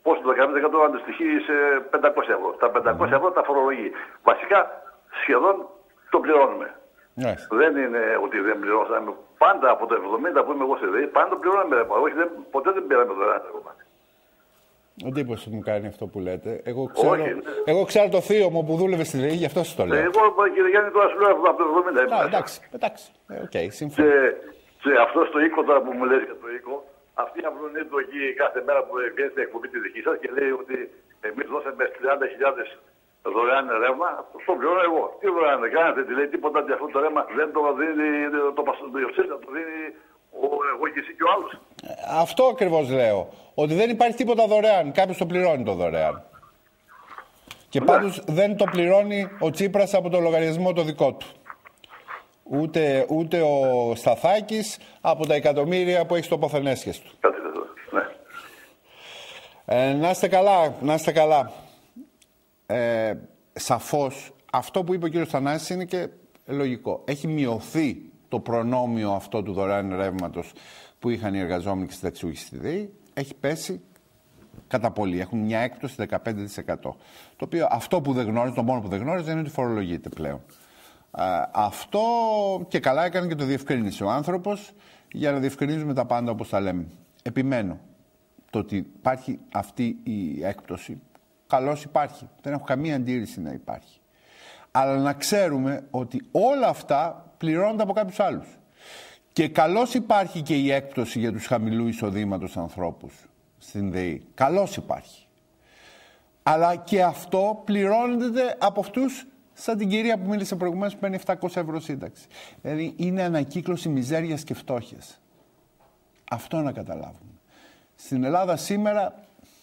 Speaker 7: πώς το δεκαεννέα τοις εκατό αντιστοιχεί σε πεντακόσια ευρώ. Τα πεντακόσια ευρώ τα φορολογεί. Βασικά σχεδόν το πληρώνουμε.
Speaker 1: Yes.
Speaker 7: Δεν είναι ότι δεν πληρώσαμε. Πάντα από το εβδομήντα που είμαι εγώ στη ΔΕΗ, πάντα πληρώναμε ρεύμα. Όχι, δεν, ποτέ δεν πήραμε δωρεάν ρεύμα.
Speaker 1: Εντύπωση μου κάνει αυτό που λέτε. Εγώ ξέρω, Όχι, εγώ ξέρω το θείο μου που δούλευε στη ΔΕΗ, γι' αυτό σας το λέω.
Speaker 7: Εγώ, κύριε Γιάννη, τώρα σου λέω από το εβδομήντα.
Speaker 1: Α, εντάξει, εντάξει. Ε, okay, συμφωνώ.
Speaker 7: Και, και αυτό στο οίκο τώρα που μου λες για το οίκο, αυτή η αυλωνή του εκεί κάθε μέρα που βγαίνει στην εκπομπή τη δική σας και λέει ότι εμείς δώσαμε τριάντα χιλιάδες δωρεάν ρεύμα, το πληρώνω εγώ. Τι δωρεάν δεν κάνετε, τι λέει, τίποτα για αυτό το ρεύμα δεν το δίνει το Πασοντιοξίδα, το δίνει ο, εγώ και εσύ και ο άλλος.
Speaker 1: Αυτό ακριβώς λέω. Ότι δεν υπάρχει τίποτα δωρεάν. Κάποιος το πληρώνει το δωρεάν. Και ναι. Πάντως δεν το πληρώνει ο Τσίπρας από το λογαριασμό το δικό του. Ούτε, ούτε ο Σταθάκης από τα εκατομμύρια που έχει στο ποθενέσχες του.
Speaker 7: Κάτι εδώ, ναι.
Speaker 1: Ε, να είστε καλά, να είστε καλά. Ε, σαφώς, αυτό που είπε ο κύριος Θανάσης είναι και λογικό. Έχει μειωθεί το προνόμιο αυτό του δωρεάν ρεύματος που είχαν οι εργαζόμενοι και συνταξιούχοι στη ΔΕΗ. Έχει πέσει κατά πολύ. Έχουν μια έκπτωση δεκαπέντε τοις εκατό. Το οποίο αυτό που δεν γνώριζε, το μόνο που δεν γνώριζε είναι ότι φορολογείται πλέον. Ε, αυτό και καλά έκανε και το διευκρίνησε ο άνθρωπος για να διευκρινίζουμε τα πάντα όπως τα λέμε. Επιμένω το ότι υπάρχει αυτή η έκπτωση. Καλώς υπάρχει. Δεν έχω καμία αντίρρηση να υπάρχει. Αλλά να ξέρουμε ότι όλα αυτά πληρώνονται από κάποιους άλλους. Και καλώς υπάρχει και η έκπτωση για τους χαμηλού εισοδήματος ανθρώπους στην ΔΕΗ. Καλώς υπάρχει. Αλλά και αυτό πληρώνεται από αυτούς σαν την κυρία που μίλησε προηγουμένως που παίρνει επτακόσια ευρώ σύνταξη. Δηλαδή είναι ανακύκλωση μιζέριας και φτώχειας. Αυτό να καταλάβουμε. Στην Ελλάδα σήμερα...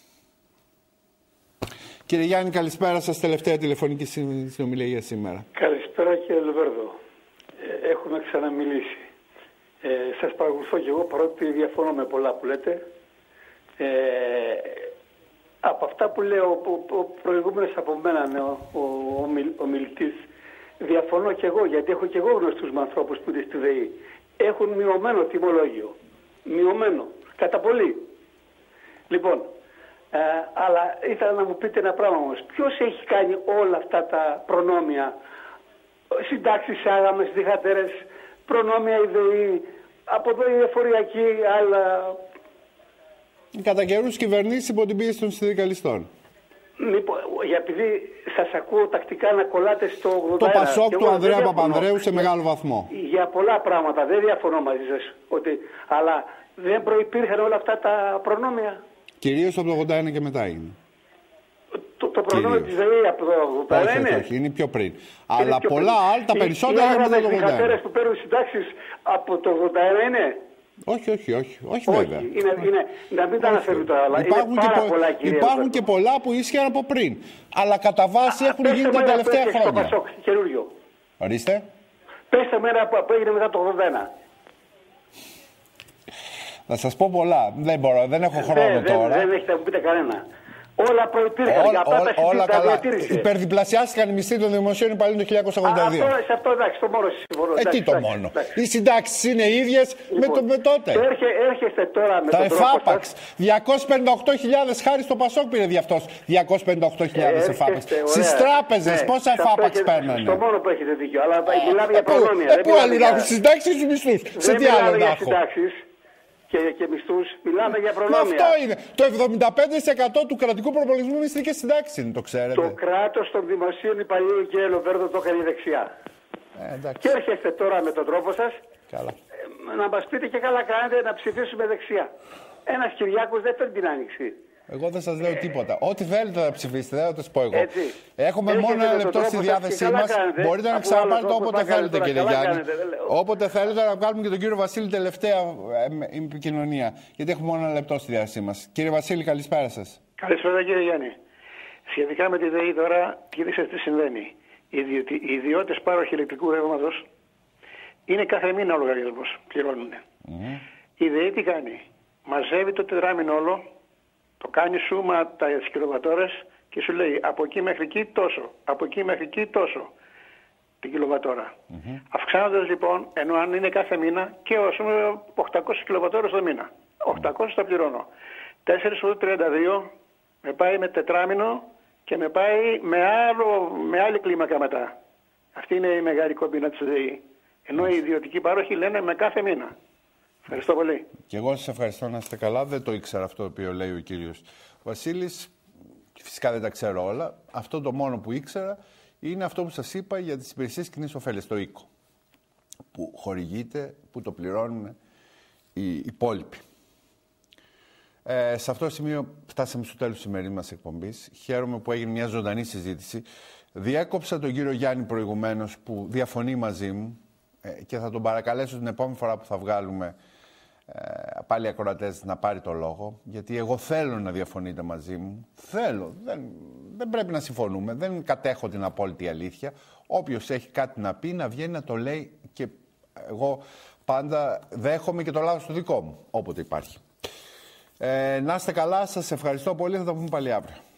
Speaker 1: Κύριε Γιάννη, καλησπέρα σας. Τελευταία τηλεφωνική συνομιλία για σήμερα.
Speaker 8: Καλησπέρα κύριε Λοβέρδο. Ε, έχουμε ξαναμιλήσει. Ε, σας παρακολουθώ και εγώ, παρότι διαφωνώ με πολλά που λέτε. Ε, από αυτά που λέω ο, ο προηγούμενος από μένα, ναι, ο, ο, ο, ο μιλητής, διαφωνώ και εγώ, γιατί έχω και εγώ γνωστούς με ανθρώπους που είναι στη ΔΕΗ. Έχουν μειωμένο τιμολόγιο. Μειωμένο. Κατά πολύ. Λοιπόν, Ε, αλλά ήθελα να μου πείτε ένα πράγμα όμως. Ποιος έχει κάνει όλα αυτά τα προνόμια, συντάξεις άγαμες, διχατέρες, προνόμια η ΔΕΗ, από εδώ η εφοριακή, άλλα...
Speaker 1: Κατά καιρούς κυβερνήσεις υπό την πίεση των συνδικαλιστών.
Speaker 8: Λοιπόν, επειδή σας ακούω τακτικά να κολλάτε στο ογδόντα ένα.
Speaker 1: Το Πασόκ του Ανδρέα Παπανδρέου σε
Speaker 8: για,
Speaker 1: μεγάλο βαθμό.
Speaker 8: Για πολλά πράγματα, δεν διαφωνώ μαζί σας. Ότι, αλλά δεν προϋπήρχαν όλα αυτά τα προνόμια.
Speaker 1: Κυρίως από το ογδόντα ένα και μετά είναι.
Speaker 8: Το, το προνόμιο της ΔΕΗ από το ογδόντα ένα
Speaker 1: όχι,
Speaker 8: είναι.
Speaker 1: Όχι, όχι, είναι πιο πριν. Αλλά πιο πολλά πριν. Άλλα, τα περισσότερα είναι από το ογδόντα ένα. Οι
Speaker 8: διχατέρες που παίρνουν συντάξεις από το ογδόντα ένα είναι.
Speaker 1: Όχι, όχι, όχι, όχι,
Speaker 8: όχι
Speaker 1: βέβαια.
Speaker 8: Είναι, είναι, να μην τα αναφέρουν τώρα, αλλά υπάρχουν είναι πάρα
Speaker 1: και
Speaker 8: πολλά, κυρία.
Speaker 1: Υπάρχουν και πολλά που ίσχυαν από πριν. Αλλά κατά βάση έχουν
Speaker 8: Α,
Speaker 1: γίνει τα τελευταία χρόνια.
Speaker 8: Στο Πασόκ, καινούριο.
Speaker 1: Ορίστε.
Speaker 8: Πέστε μέρα που έγινε μετά το ογδόντα ένα.
Speaker 1: Θα σας πω πολλά. Δεν μπορώ, δεν έχω χρόνο
Speaker 8: δεν,
Speaker 1: τώρα.
Speaker 8: Δεν, δεν έχετε να μου πείτε κανένα. Όλα προϋπήρχαν.
Speaker 1: Όλα, όλα, όλα καλά. Υπερδιπλασιάστηκαν οι μισθοί των δημοσίων υπαλλήλων το χίλια εννιακόσια ογδόντα δύο.
Speaker 8: Α, αυτό, σε αυτό εντάξει, το μόνο συμφωνώ.
Speaker 1: Εκεί το μόνο. Εντάξει. Οι συντάξεις είναι ίδιες λοιπόν, με, το, με τότε.
Speaker 8: Έρχε, έρχεστε τώρα με
Speaker 1: τα
Speaker 8: τον
Speaker 1: εφάπαξ. διακόσιες πενήντα οκτώ χιλιάδες χάρη στο Πασόκ πήρε δι' αυτός. διακόσιες πενήντα οκτώ χιλιάδες εφάπαξ. Στις τράπεζες, ναι, πόσα εφάπαξ παίρνανε.
Speaker 8: Στο μόνο που έχετε δίκιο. Αλλά μιλάμε για προνόμια.
Speaker 1: Ε, πού αλλού να έχουν συντάξεις στους μισθούς. Σε τι άλλο να έχω.
Speaker 8: Και, και μισθούς, μιλάμε για προνόμια.
Speaker 1: Αυτό είναι. Το εβδομήντα πέντε τοις εκατό του κρατικού προπολογισμού μισθικές συντάξεις είναι, το ξέρετε.
Speaker 8: Το κράτος των δημοσίων υπαλλήλων, κύριε Λοβέρδο, το έκανε δεξιά.
Speaker 1: Ε,
Speaker 8: και έρχεστε τώρα με τον τρόπο σας
Speaker 1: καλά.
Speaker 8: Ε, να μας πείτε και καλά κάνετε να ψηφίσουμε δεξιά. Ένας Κυριάκος δεν φέρνει την άνοιξη.
Speaker 1: Εγώ δεν σας λέω τίποτα. Ό,τι θέλετε να ψηφίσετε, δεν θα το πω εγώ.
Speaker 8: Έτσι.
Speaker 1: Έχουμε Έρχεται μόνο ένα λεπτό στη διάθεσή μας. Μπορείτε να ξαναπάρετε όποτε θέλετε, κύριε Γιάννη. Όποτε θέλετε να βγάλουμε και τον κύριο Βασίλη τελευταία επικοινωνία. Γιατί έχουμε μόνο ένα λεπτό στη διάθεσή μας. Κύριε Βασίλη, καλησπέρα σας.
Speaker 8: Καλησπέρα, κύριε Γιάννη. Σχετικά με τη ΔΕΗ τώρα, κοίταξε τι συμβαίνει. Οι ιδιώτες πάροχοι ηλεκτρικού ρεύματος είναι κάθε μήνα ο λογαριασμός. Πληρώνουν. Mm. Η ΔΕΗ τι κάνει. Μαζεύει το τετράμινο όλο. Το κάνει σούμα τα κιλοβατόρες και σου λέει από εκεί μέχρι εκεί τόσο, από εκεί μέχρι εκεί τόσο την κιλοβατόρα. Mm-hmm. Αυξάνοντας λοιπόν, ενώ αν είναι κάθε μήνα και όσο οκτακόσιες κιλοβατόρες το μήνα. οκτακόσιες τα πληρώνω. τέσσερα φορές τριάντα δύο Με πάει με τετράμινο και με πάει με, άλλο, με άλλη κλίμακα μετά. Αυτή είναι η μεγάλη κόμπινα της ΔΕΗ. Ενώ οι ιδιωτικοί πάροχοι λένε με κάθε μήνα. Ευχαριστώ πολύ.
Speaker 1: Και εγώ σας ευχαριστώ, να είστε καλά. Δεν το ήξερα αυτό το οποίο λέει ο κύριος Βασίλης. Φυσικά δεν τα ξέρω όλα. Αυτό το μόνο που ήξερα είναι αυτό που σας είπα για τις υπηρεσίες κοινής ωφέλειας, το οίκο. Που χορηγείται, που το πληρώνουν οι υπόλοιποι. Ε, σε αυτό το σημείο φτάσαμε στο τέλος της σημερινής μας εκπομπής. Χαίρομαι που έγινε μια ζωντανή συζήτηση. Διέκοψα τον κύριο Γιάννη προηγουμένως που διαφωνεί μαζί μου ε, και θα τον παρακαλέσω την επόμενη φορά που θα βγάλουμε ε, πάλι ακροατές να πάρει το λόγο, γιατί εγώ θέλω να διαφωνείτε μαζί μου. Θέλω. Δεν, δεν πρέπει να συμφωνούμε. Δεν κατέχω την απόλυτη αλήθεια. Όποιος έχει κάτι να πει να βγαίνει να το λέει και εγώ πάντα δέχομαι και το λάθος του δικό μου, όποτε υπάρχει. Ε, να είστε καλά, σας ευχαριστώ πολύ, θα τα πούμε πάλι αύριο.